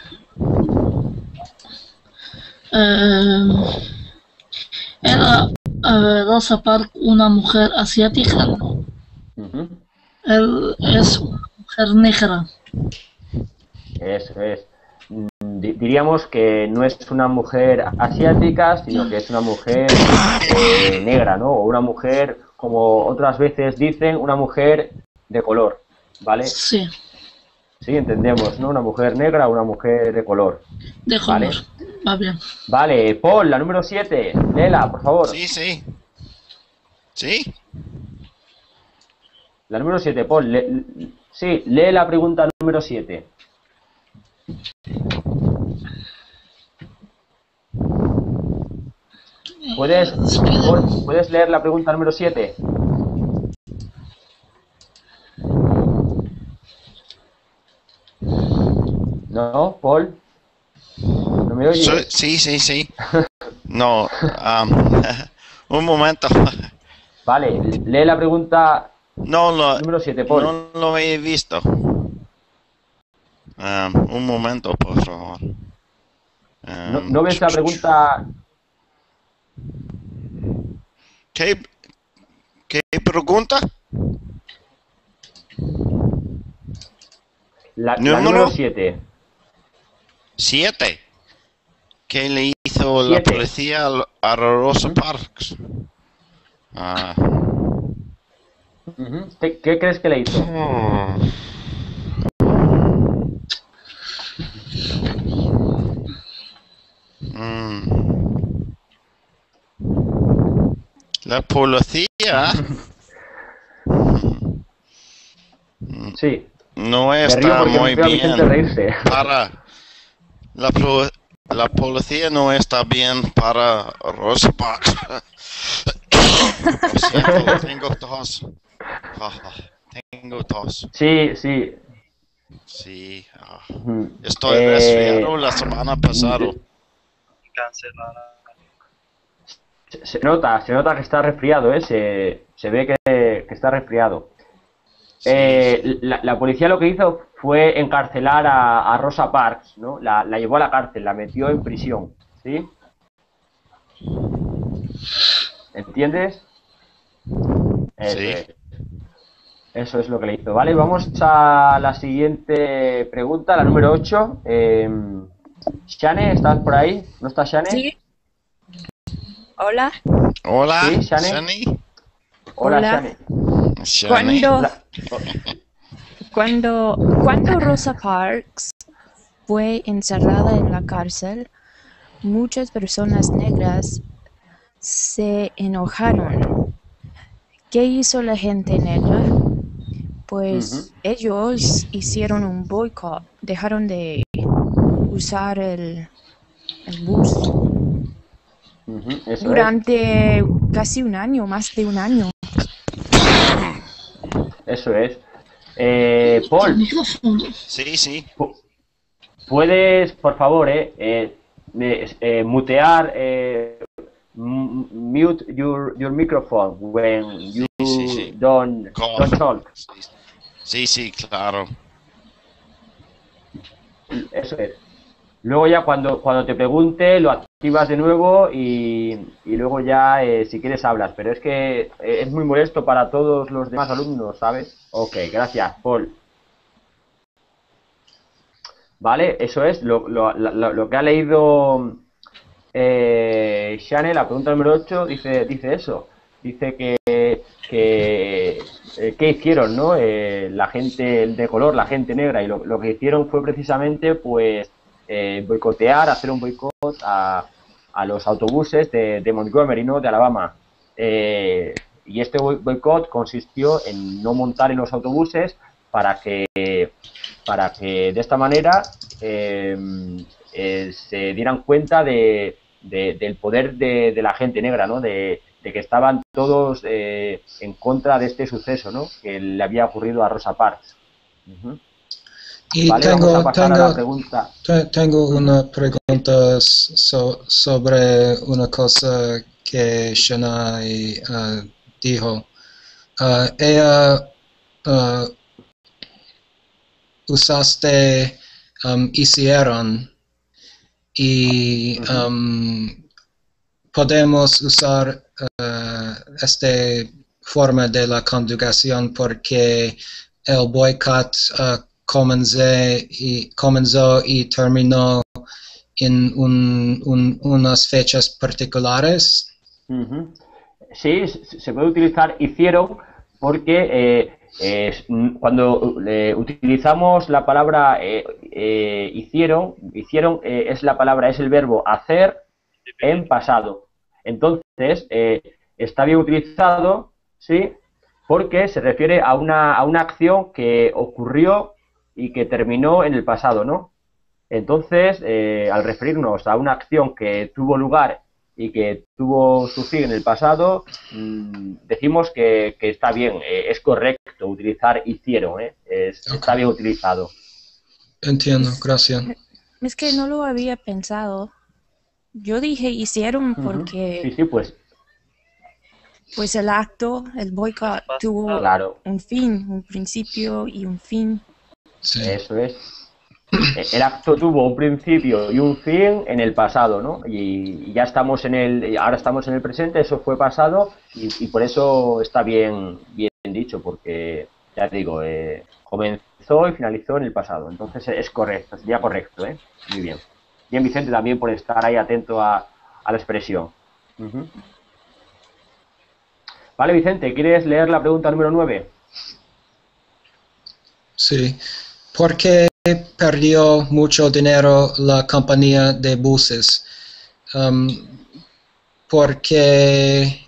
Eh, Era Rosa Parks una mujer asiática. Ujú. Él es una mujer negra. Eso es. Diríamos que no es una mujer asiática, sino que es una mujer negra, ¿no? O una mujer, como otras veces dicen, una mujer de color, ¿vale? Sí, Sí, entendemos, ¿no? Una mujer negra o una mujer de color, de ¿vale? color. Va bien. Vale, Paul, la número 7, léela, por favor. Sí, sí. Sí. La número 7, Paul, sí, lee la pregunta número 7. Paul, ¿puedes leer la pregunta número 7? ¿No, Paul? ¿No me oyes? Sí, sí, sí. No, un momento. Vale, lee la pregunta No número 7, Paul. no lo he visto. Un momento, por favor. ¿No ves la pregunta? ¿Qué pregunta? La ¿Número? número 7. 7. ¿Qué le hizo la 7. policía a Rosa Parks? Ujú. ¿Qué crees que le hizo? La policía Sí. no Me río está porque muy veo a mi gente bien reírse. para la policía no está bien para Rosa Parks. Lo siento, tengo tos. Tengo tos. Sí, sí. Sí. Ujú. Estoy resfriado la semana pasada. Cancelada. Se nota que está resfriado, ¿eh? Se ve que está resfriado. Sí. La policía lo que hizo fue encarcelar a Rosa Parks, ¿no? La llevó a la cárcel, la metió en prisión, ¿sí? ¿Entiendes? Eso Sí. es. Eso es lo que le hizo, ¿vale? Vamos a la siguiente pregunta, la número 8. Shane, ¿estás por ahí? ¿No está Shane? Sí. Hola. Hola, ¿Sí, Shane? Shani. Hola, Hola. Shane. Shani. Cuando Rosa Parks fue encerrada en la cárcel, muchas personas negras se enojaron. ¿Qué hizo la gente negra? Pues ellos hicieron un boicot, dejaron de usar el bus Eso durante casi un año, más de un año. Eso es. Paul, Sí, sí. ¿puedes, por favor, mutear, mute your microphone when you Sí. don't talk? Sí, claro. Eso es. Luego ya cuando te pregunte lo activas de nuevo y luego ya si quieres hablas. Pero es que es muy molesto para todos los demás alumnos, ¿sabes? Ok, gracias, Paul. Vale, eso es lo que ha leído Shane, la pregunta número 8 dice eso. dice ¿qué hicieron, ¿no? La gente de color, la gente negra, y lo que hicieron fue precisamente pues boicotear, hacer un boicot a los autobuses de Montgomery, ¿no? De Alabama. Y este boicot consistió en no montar en los autobuses para que de esta manera se dieran cuenta del poder de la gente negra, ¿no? De que estaban todos en contra de este suceso, ¿no? Que le había ocurrido a Rosa Parks. Y vale, vamos a pasar a la pregunta. Tengo una pregunta sobre una cosa que Shanae dijo. Ella usaste hicieron y podemos usar esta forma de la conjugación porque el boicot comenzó y terminó en unas fechas particulares. Sí, se puede utilizar hicieron porque cuando utilizamos la palabra hicieron es el verbo hacer en pasado. Entonces, está bien utilizado, ¿sí? Porque se refiere a una acción que ocurrió y que terminó en el pasado, ¿no? Entonces, al referirnos a una acción que tuvo lugar y que tuvo su fin en el pasado, decimos que está bien, es correcto utilizar hicieron, está bien utilizado. Entiendo, gracias. Es que no lo había pensado. Yo dije hicieron porque Sí, pues el acto, el boicot tuvo un fin, un principio y un fin. Sí. Eso es. El acto tuvo un principio y un fin en el pasado, ¿no? Y ya estamos ahora estamos en el presente, eso fue pasado y por eso está bien dicho, porque ya te digo, comenzó y finalizó en el pasado, entonces es correcto, sería correcto, ¿eh? Muy bien. Bien, Vicente, también por estar ahí atento a la expresión. Vale, Vicente, ¿quieres leer la pregunta número 9? Sí. ¿Por qué perdió mucho dinero la compañía de buses? Porque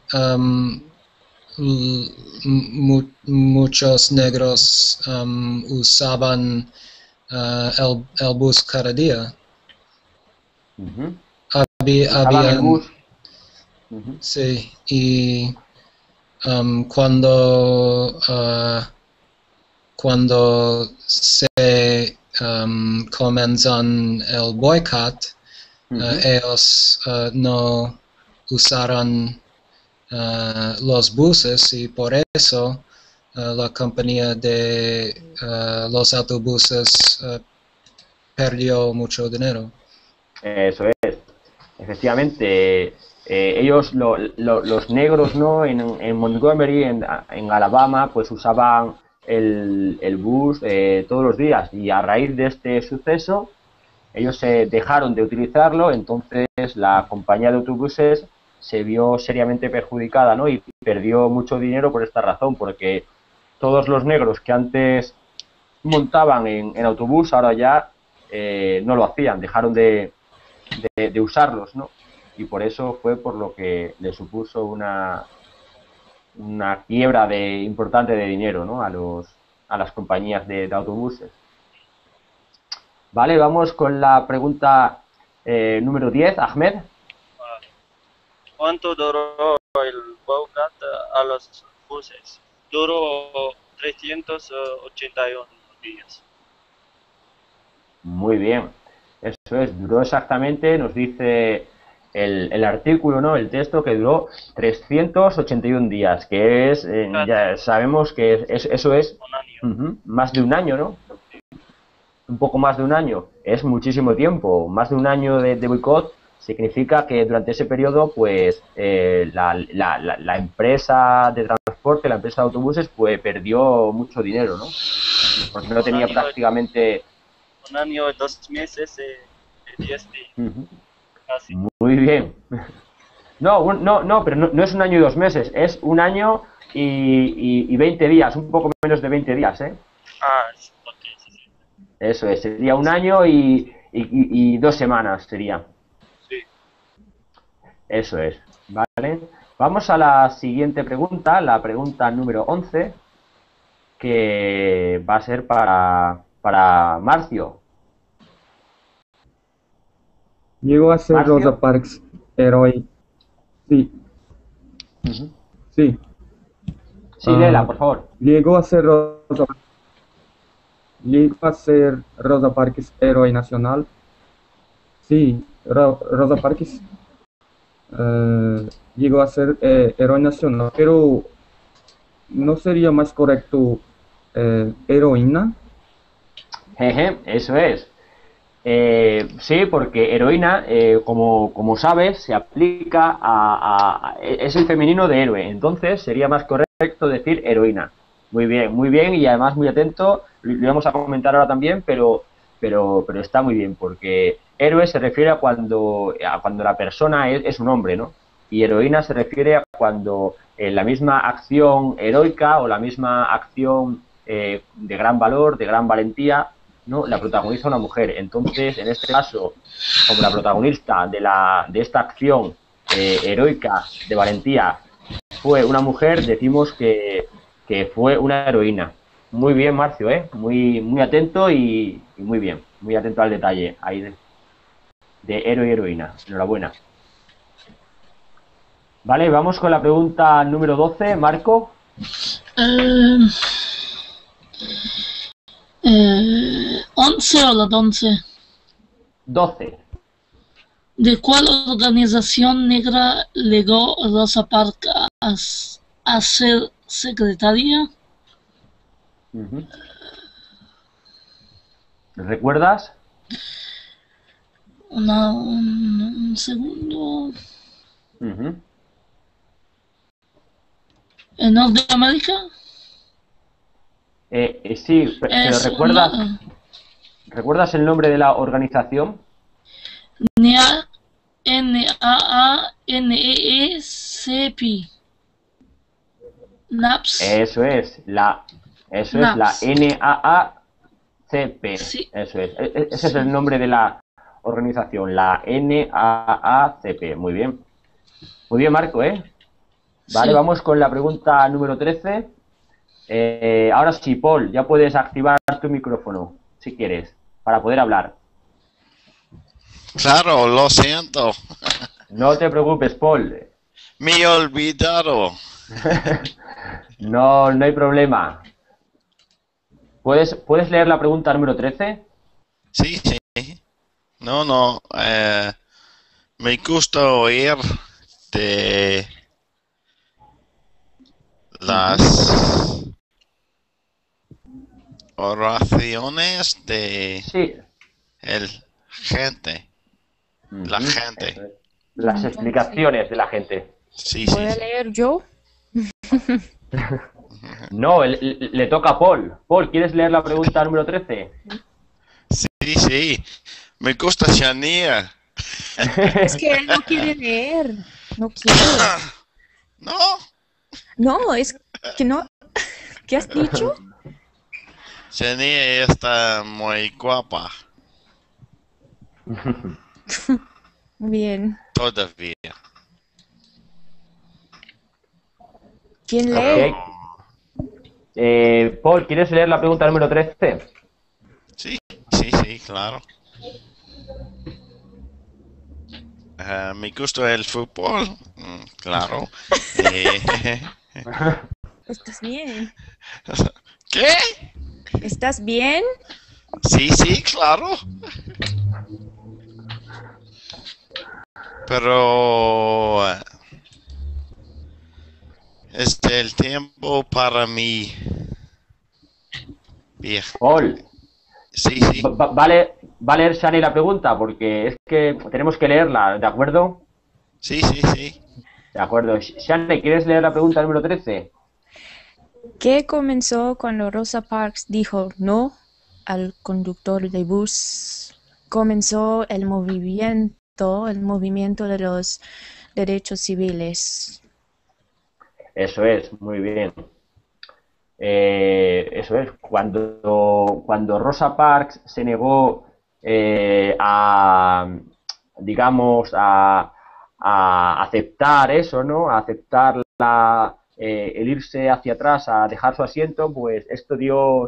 muchos negros usaban el bus cada día. Usaban el bus. Sí, y cuando se comenzan el boicot, ellos no usaron los buses y por eso la compañía de los autobuses perdió mucho dinero. Eso es. Efectivamente, ellos, los negros, ¿no? En Montgomery, en Alabama, pues usaban el bus todos los días, y a raíz de este suceso ellos dejaron de utilizarlo. Entonces la compañía de autobuses se vio seriamente perjudicada, ¿no? Y perdió mucho dinero por esta razón, porque todos los negros que antes montaban en autobús ahora ya no lo hacían, dejaron de usarlos, ¿no? Y por eso fue por lo que le supuso una quiebra importante de dinero, ¿no? A las compañías de autobuses. Vale, vamos con la pregunta número 10, Ahmed. ¿Cuánto duró el boicot a los buses? Duró 381 días. Muy bien, eso es, duró exactamente, nos dice el artículo, ¿no? El texto, que duró 381 días, que es, ya sabemos que eso es más de un año, ¿no? Un poco más de un año, es muchísimo tiempo. Más de un año de boicot significa que durante ese periodo, pues, la empresa de transporte, la empresa de autobuses, pues perdió mucho dinero, ¿no? Porque no tenía prácticamente... Un año, 2 meses, 10 días. Casi. Muy bien. No, pero no es un año y 2 meses, es un año y 20 días, un poco menos de 20 días, ¿eh? Ah, ok, sí, sí. Eso es, sería un año y 2 semanas sería. Sí. Eso es, ¿vale? Vamos a la siguiente pregunta, la pregunta número 11, que va a ser para Marcio. Llegó a ser Marcio. Rosa Parks héroe. Sí, Ujú. sí. Sí, léela, por favor. Llegó a ser Rosa Parks héroe nacional. Sí, Rosa Parks llegó a ser héroe nacional, pero ¿no sería más correcto heroína? Jeje, eso es. Sí, porque heroína, como sabes, se aplica es el femenino de héroe, entonces sería más correcto decir heroína. Muy bien, y además muy atento, lo vamos a comentar ahora también, pero está muy bien, porque héroe se refiere a cuando la persona es un hombre, ¿no? Y heroína se refiere a cuando la misma acción heroica o la misma acción de gran valor, de gran valentía, ¿no? La protagoniza una mujer. Entonces, en este caso, como la protagonista de esta acción heroica de valentía fue una mujer, decimos que fue una heroína. Muy bien, Marcio, ¿eh? Muy atento y muy bien. Muy atento al detalle ahí de héroe y heroína. Enhorabuena. Vale, vamos con la pregunta número 12, Marco. 11 o la 11. 12. ¿De cuál organización negra llegó Rosa Parks a ser secretaria? Uh-huh. ¿Recuerdas? Un segundo. Uh-huh. ¿En Norteamérica? Sí, pero ¿recuerdas el nombre de la organización? NAANEECP. NAPS. Eso es la NAPS. NAACP. Sí. Eso es. Ese es el nombre de la organización, la NAACP. Muy bien. Muy bien, Marco, ¿eh? Vale, Sí. vamos con la pregunta número 13. Ahora sí, Paul, ya puedes activar tu micrófono, si quieres, para poder hablar. Claro, lo siento. No te preocupes, Paul. Me he olvidado. No hay problema. ¿Puedes leer la pregunta número 13? Sí, sí. No. Me gusta oír de las oraciones de Sí. el gente. La gente. Las Entonces, explicaciones de la gente. Sí, ¿Puedo sí. leer yo? No, le toca a Paul. Paul, ¿quieres leer la pregunta número 13? Sí. Me gusta Shania. Es que él no quiere leer. No quiere. No. No, es que no. ¿Qué has dicho? Shania está muy guapa. Bien. Todavía. ¿Quién lee? Ok. Paul, ¿quieres leer la pregunta número 13? Sí, claro. Me gusta el fútbol. Claro. ¿Estás bien? ¿Qué? ¿Estás bien? Sí, claro. Pero el tiempo para mí. Bien. Paul, Sí. va a leer Shani la pregunta porque es que tenemos que leerla, ¿de acuerdo? Sí. De acuerdo. Shani, ¿quieres leer la pregunta número 13? ¿Qué comenzó cuando Rosa Parks dijo no al conductor de bus? Comenzó el movimiento fomentó el movimiento de los derechos civiles. Eso es, muy bien. Eso es, cuando Rosa Parks se negó digamos, a aceptar eso, ¿no? A aceptar el irse hacia atrás, a dejar su asiento, pues esto dio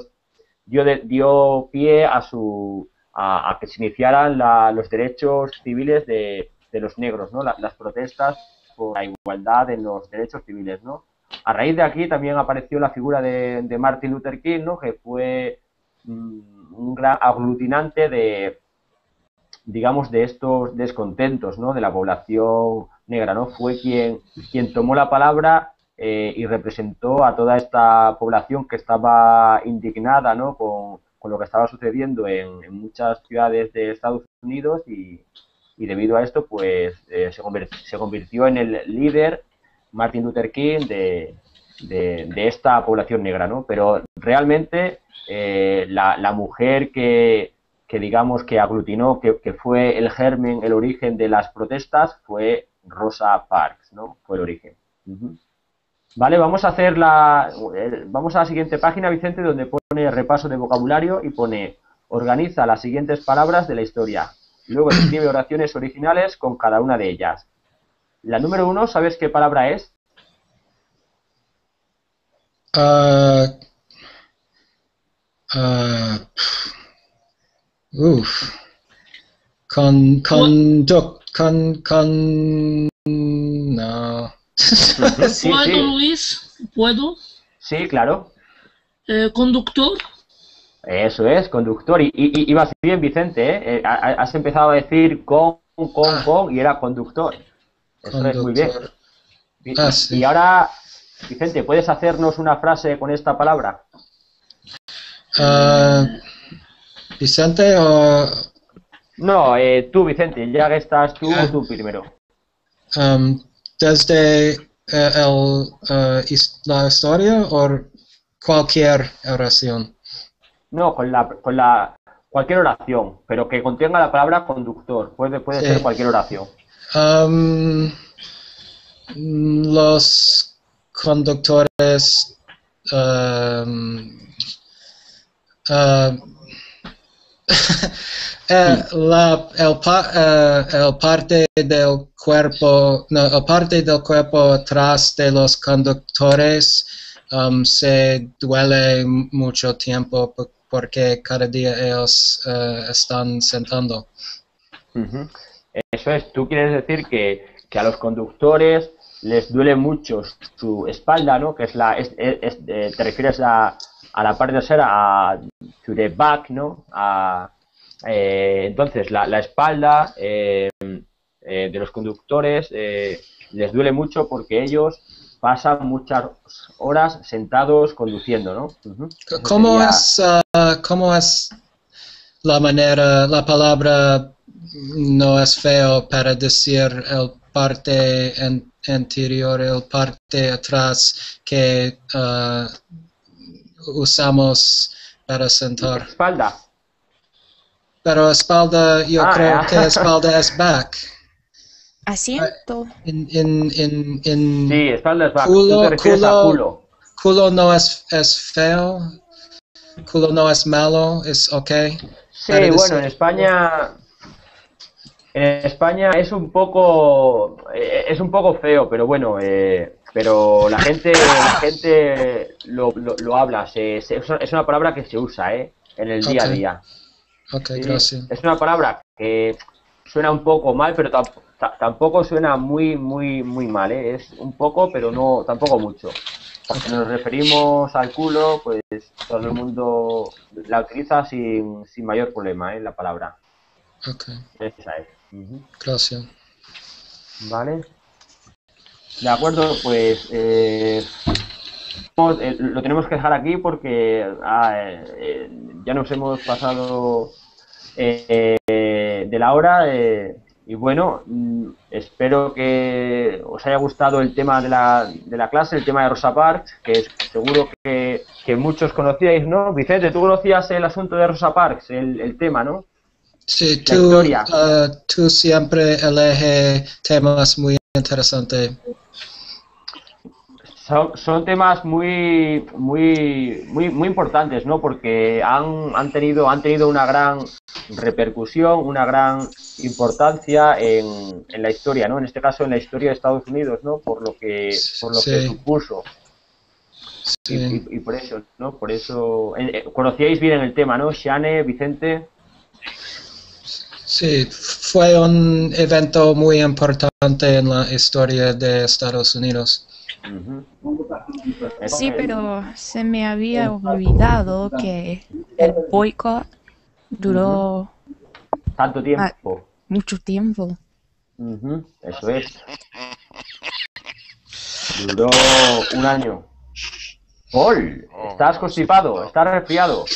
pie a que se iniciaran los derechos civiles de los negros, ¿no? Las protestas por la igualdad en los derechos civiles, ¿no? A raíz de aquí también apareció la figura de Martin Luther King, ¿no? Que fue un gran aglutinante digamos, de estos descontentos, ¿no? De la población negra, ¿no? Fue quien tomó la palabra y representó a toda esta población que estaba indignada, ¿no? Con lo que estaba sucediendo en muchas ciudades de Estados Unidos y debido a esto, pues, se convirtió en el líder Martin Luther King de esta población negra, ¿no? Pero realmente la mujer que digamos que aglutinó, que fue el germen, el origen de las protestas, fue Rosa Parks, ¿no? Fue el origen. Vale, vamos a la siguiente página, Vicente, donde pone repaso de vocabulario y pone organiza las siguientes palabras de la historia. Luego escribe oraciones originales con cada una de ellas. La número 1, ¿sabes qué palabra es? No. Sí, ¿Puedo, sí. Luis? ¿Puedo? Sí, claro. Conductor. Eso es, conductor. Y vas bien, Vicente, ¿eh? Has empezado a decir con, y era conductor. Eso es muy bien. Sí. Y ahora, Vicente, ¿puedes hacernos una frase con esta palabra? Vicente o... No, tú, Vicente, ya que estás tú primero. Desde la historia o cualquier oración. No, cualquier oración, pero que contenga la palabra conductor. Puede Sí. ser cualquier oración. Los conductores el parte del cuerpo, no, el parte del cuerpo atrás de los conductores se duele mucho tiempo porque cada día ellos están sentando. Eso es, tú quieres decir que a los conductores les duele mucho su espalda, ¿no? Que te refieres a la parte trasera, to the back, ¿no? Entonces, la espalda de los conductores les duele mucho porque ellos pasan muchas horas sentados conduciendo, ¿no? ¿Cómo es la manera, la palabra no es feo para decir el parte anterior, el parte atrás que usamos para sentar? Espalda. Pero espalda, yo creo que espalda es back. Asiento. Sí, espalda es back. Culo, Tú te refieres a culo. Culo no es feo. Culo no es malo, es ok. Sí, bueno, en España es un poco feo, pero bueno, pero la gente lo habla, es una palabra que se usa, en el día a día. Ok, Sí, gracias. es una palabra que suena un poco mal, pero tampoco suena muy mal, es un poco, pero no tampoco mucho. Cuando nos referimos al culo, pues todo el mundo la utiliza sin mayor problema, la palabra. Ok, Esa es. gracias. Vale. De acuerdo, pues lo tenemos que dejar aquí porque ya nos hemos pasado de la hora y bueno, espero que os haya gustado el tema de la clase, el tema de Rosa Parks, que seguro que muchos conocíais, ¿no? Vicente, tú conocías el asunto de Rosa Parks, el tema, ¿no? Sí, la historia. tú siempre eliges temas muy interesantes. Son temas muy importantes, ¿no? Porque han tenido una gran repercusión, una gran importancia en la historia, ¿no? En este caso en la historia de Estados Unidos, ¿no? Por lo que Sí. supuso. Sí. Y por eso, ¿no? Por eso conocíais bien el tema, ¿no? Shane, Vicente. Sí, fue un evento muy importante en la historia de Estados Unidos. Sí, pero se me había olvidado que el boicot duró Tanto tiempo. mucho tiempo. Eso es. Duró un año. Paul, estás constipado, estás resfriado.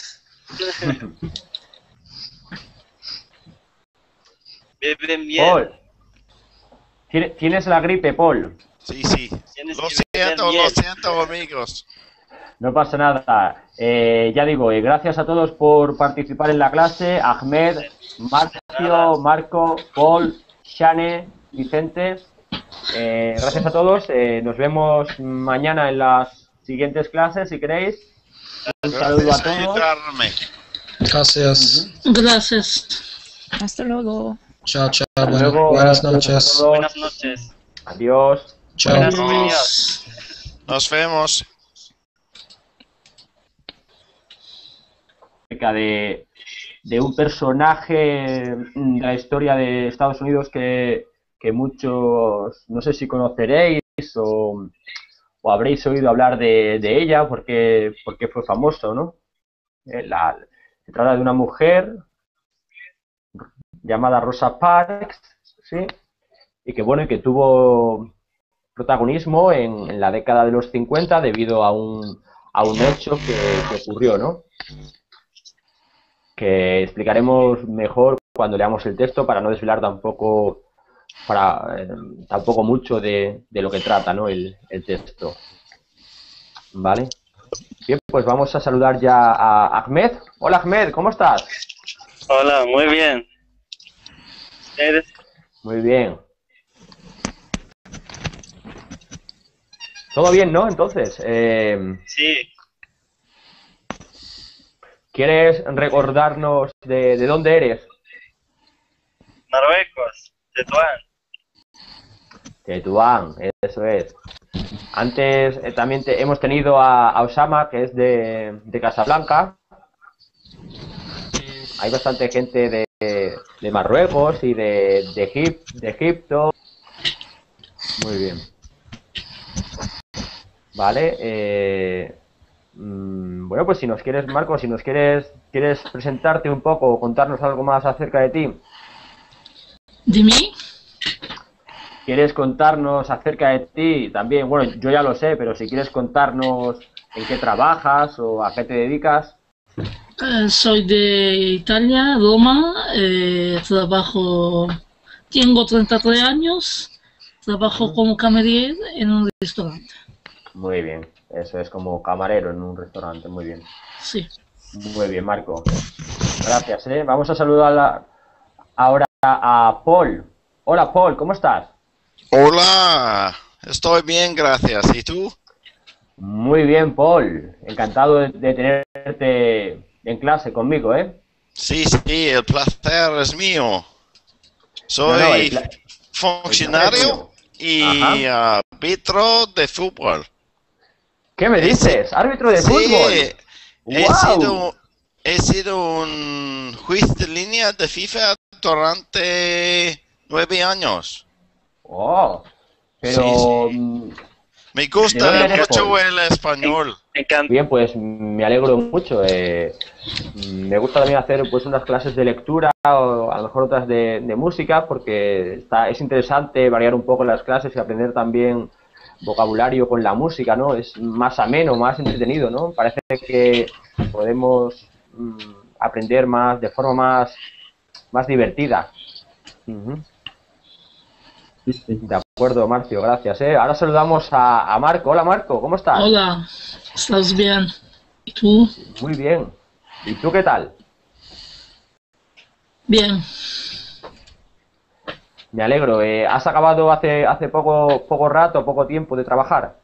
Bebe miel. Paul, ¿tienes la gripe, Paul? Sí, sí. Tienes Lo que beber siento, miel. amigos. No pasa nada. Ya digo, gracias a todos por participar en la clase. Ahmed, Marcio, Marco, Paul, Shane, Vicente. Gracias a todos. Nos vemos mañana en las siguientes clases, si queréis. Un saludo a Gracias por todos. ayudarme. Gracias. Gracias. Hasta luego. Chao, chao. Hasta luego. Buenas Gracias a noches. todos. Buenas noches. Adiós. Chao. Buenas noches. Nos vemos. Acerca de un personaje de la historia de Estados Unidos que muchos, no sé si conoceréis o habréis oído hablar de ella porque fue famoso, ¿no? Se trata de una mujer llamada Rosa Parks, ¿sí? Y que bueno, y que tuvo protagonismo en la década de los 50 debido a un hecho que ocurrió, ¿no? Que explicaremos mejor cuando leamos el texto para no desvelar tampoco mucho de lo que trata, ¿no? el texto. ¿Vale? Bien, pues vamos a saludar ya a Ahmed. Hola Ahmed, ¿cómo estás? Hola, muy bien. ¿Ustedes? Muy bien. ¿Todo bien, no? Entonces, Sí, ¿quieres recordarnos de dónde eres? Marruecos, Tetuán. Tetuán, eso es. Antes también hemos tenido a Osama, que es de Casablanca. Hay bastante gente de Marruecos y de Egipto. Muy bien. Vale. Bueno, pues si nos quieres, Marco, si nos quieres presentarte un poco o contarnos algo más acerca de ti. ¿De mí? ¿Quieres contarnos acerca de ti también? Bueno, yo ya lo sé, pero si quieres contarnos en qué trabajas o a qué te dedicas. Soy de Italia, Roma. Tengo 33 años. Trabajo como camerier en un restaurante. Muy bien, eso es como camarero en un restaurante, muy bien. Sí. Muy bien, Marco. Gracias, ¿eh? Vamos a saludar ahora a Paul. Hola, Paul, ¿cómo estás? Hola, estoy bien, gracias. ¿Y tú? Muy bien, Paul. Encantado de tenerte en clase conmigo, ¿eh? Sí, sí, el placer es mío. Soy No, el placer funcionario y árbitro de fútbol. ¿Qué me dices? ¿Árbitro de fútbol? ¡Guau! He sido un juez de línea de FIFA durante 9 años. Oh, pero... Me gusta ¿de dónde eres, mucho Paul? el español. Me encanta. Bien, pues me alegro mucho. Me gusta también hacer pues unas clases de lectura o a lo mejor otras de música porque es interesante variar un poco las clases y aprender también vocabulario con la música, ¿no? Es más ameno, más entretenido, ¿no? Parece que podemos aprender más de forma más divertida. De acuerdo, Marcio, gracias. Ahora saludamos a Marco. Hola, Marco, ¿cómo estás? Hola, ¿estás bien? ¿Y tú? Muy bien. ¿Y tú qué tal? Bien. Me alegro. ¿Has acabado hace poco tiempo de trabajar?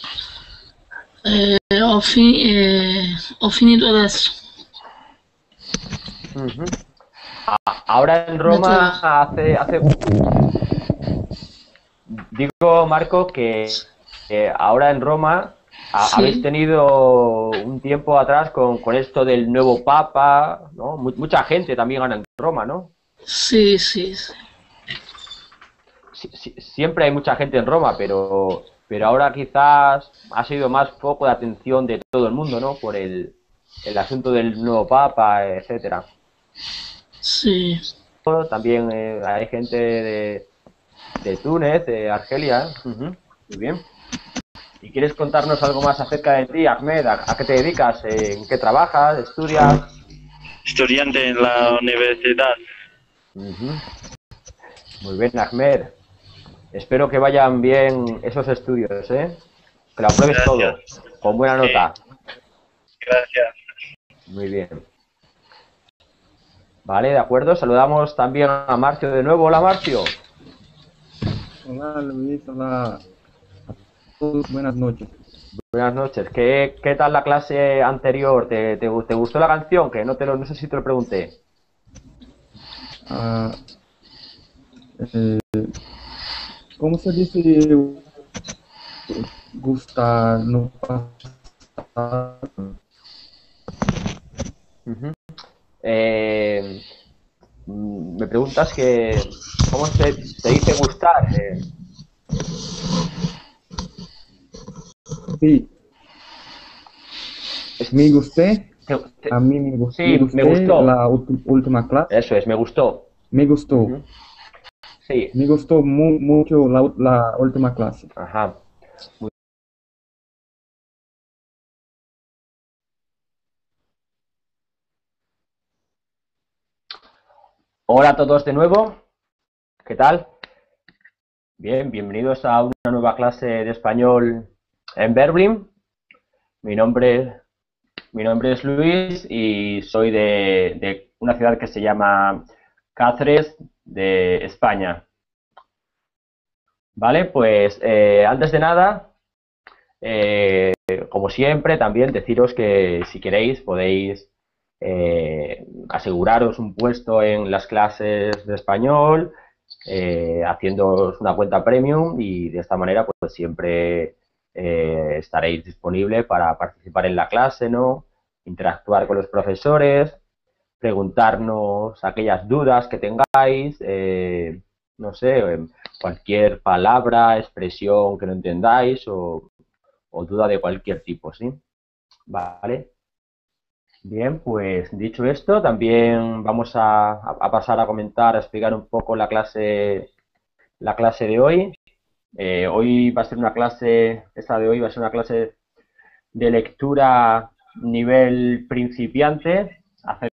Ho finito adesso. Ujú. Ahora en De Roma trabajo. digo, Marco, que ahora en Roma habéis Sí, tenido un tiempo atrás con esto del nuevo Papa, ¿no? Mucha gente también ahora en Roma, ¿no? sí, sí, sí. Siempre hay mucha gente en Roma, pero ahora quizás ha sido más foco de atención de todo el mundo, ¿no? Por el asunto del nuevo Papa, etcétera. Sí. También hay gente de Túnez, de Argelia. Ujú. Muy bien. ¿Y quieres contarnos algo más acerca de ti, Ahmed? ¿A qué te dedicas? ¿En qué trabajas? ¿Estudias? Estudiante en la universidad. Ujú. Muy bien, Ahmed. Espero que vayan bien esos estudios, ¿eh? Que lo apruebes Gracias. todo, con buena Sí, nota. gracias. Muy bien. Vale, de acuerdo. Saludamos también a Marcio de nuevo. Hola, Marcio. Hola Luis, hola a todos, buenas noches. Buenas noches. ¿Qué tal la clase anterior? ¿Te gustó la canción? Que no sé si te lo pregunté. Ah, eh, ¿Cómo se dice gustar, no pasar? Ujú. Eh, Me preguntas ¿cómo se dice gustar? Sí, me gusté, Te- a te- mí me sí, me gusté gustó. la última clase, Eso es, me gustó. me gustó, Ujú. Sí, me gustó mucho la última clase. ajá. Muy- Hola a todos de nuevo. ¿Qué tal? Bien, bienvenidos a una nueva clase de español en Berlín. Mi nombre, mi nombre es Luis y soy de una ciudad que se llama Cáceres, de España. Vale, pues antes de nada, eh, como siempre, también deciros que si queréis podéis aseguraros un puesto en las clases de español, haciéndoos una cuenta premium y de esta manera pues siempre estaréis disponible para participar en la clase, ¿no? Interactuar con los profesores, preguntarnos aquellas dudas que tengáis, no sé, cualquier palabra, expresión que no entendáis o duda de cualquier tipo, ¿sí? Vale. Bien, pues dicho esto, también vamos a pasar a comentar, a explicar un poco la clase de hoy. Hoy va a ser una clase, esta de hoy va a ser una clase de lectura nivel principiante,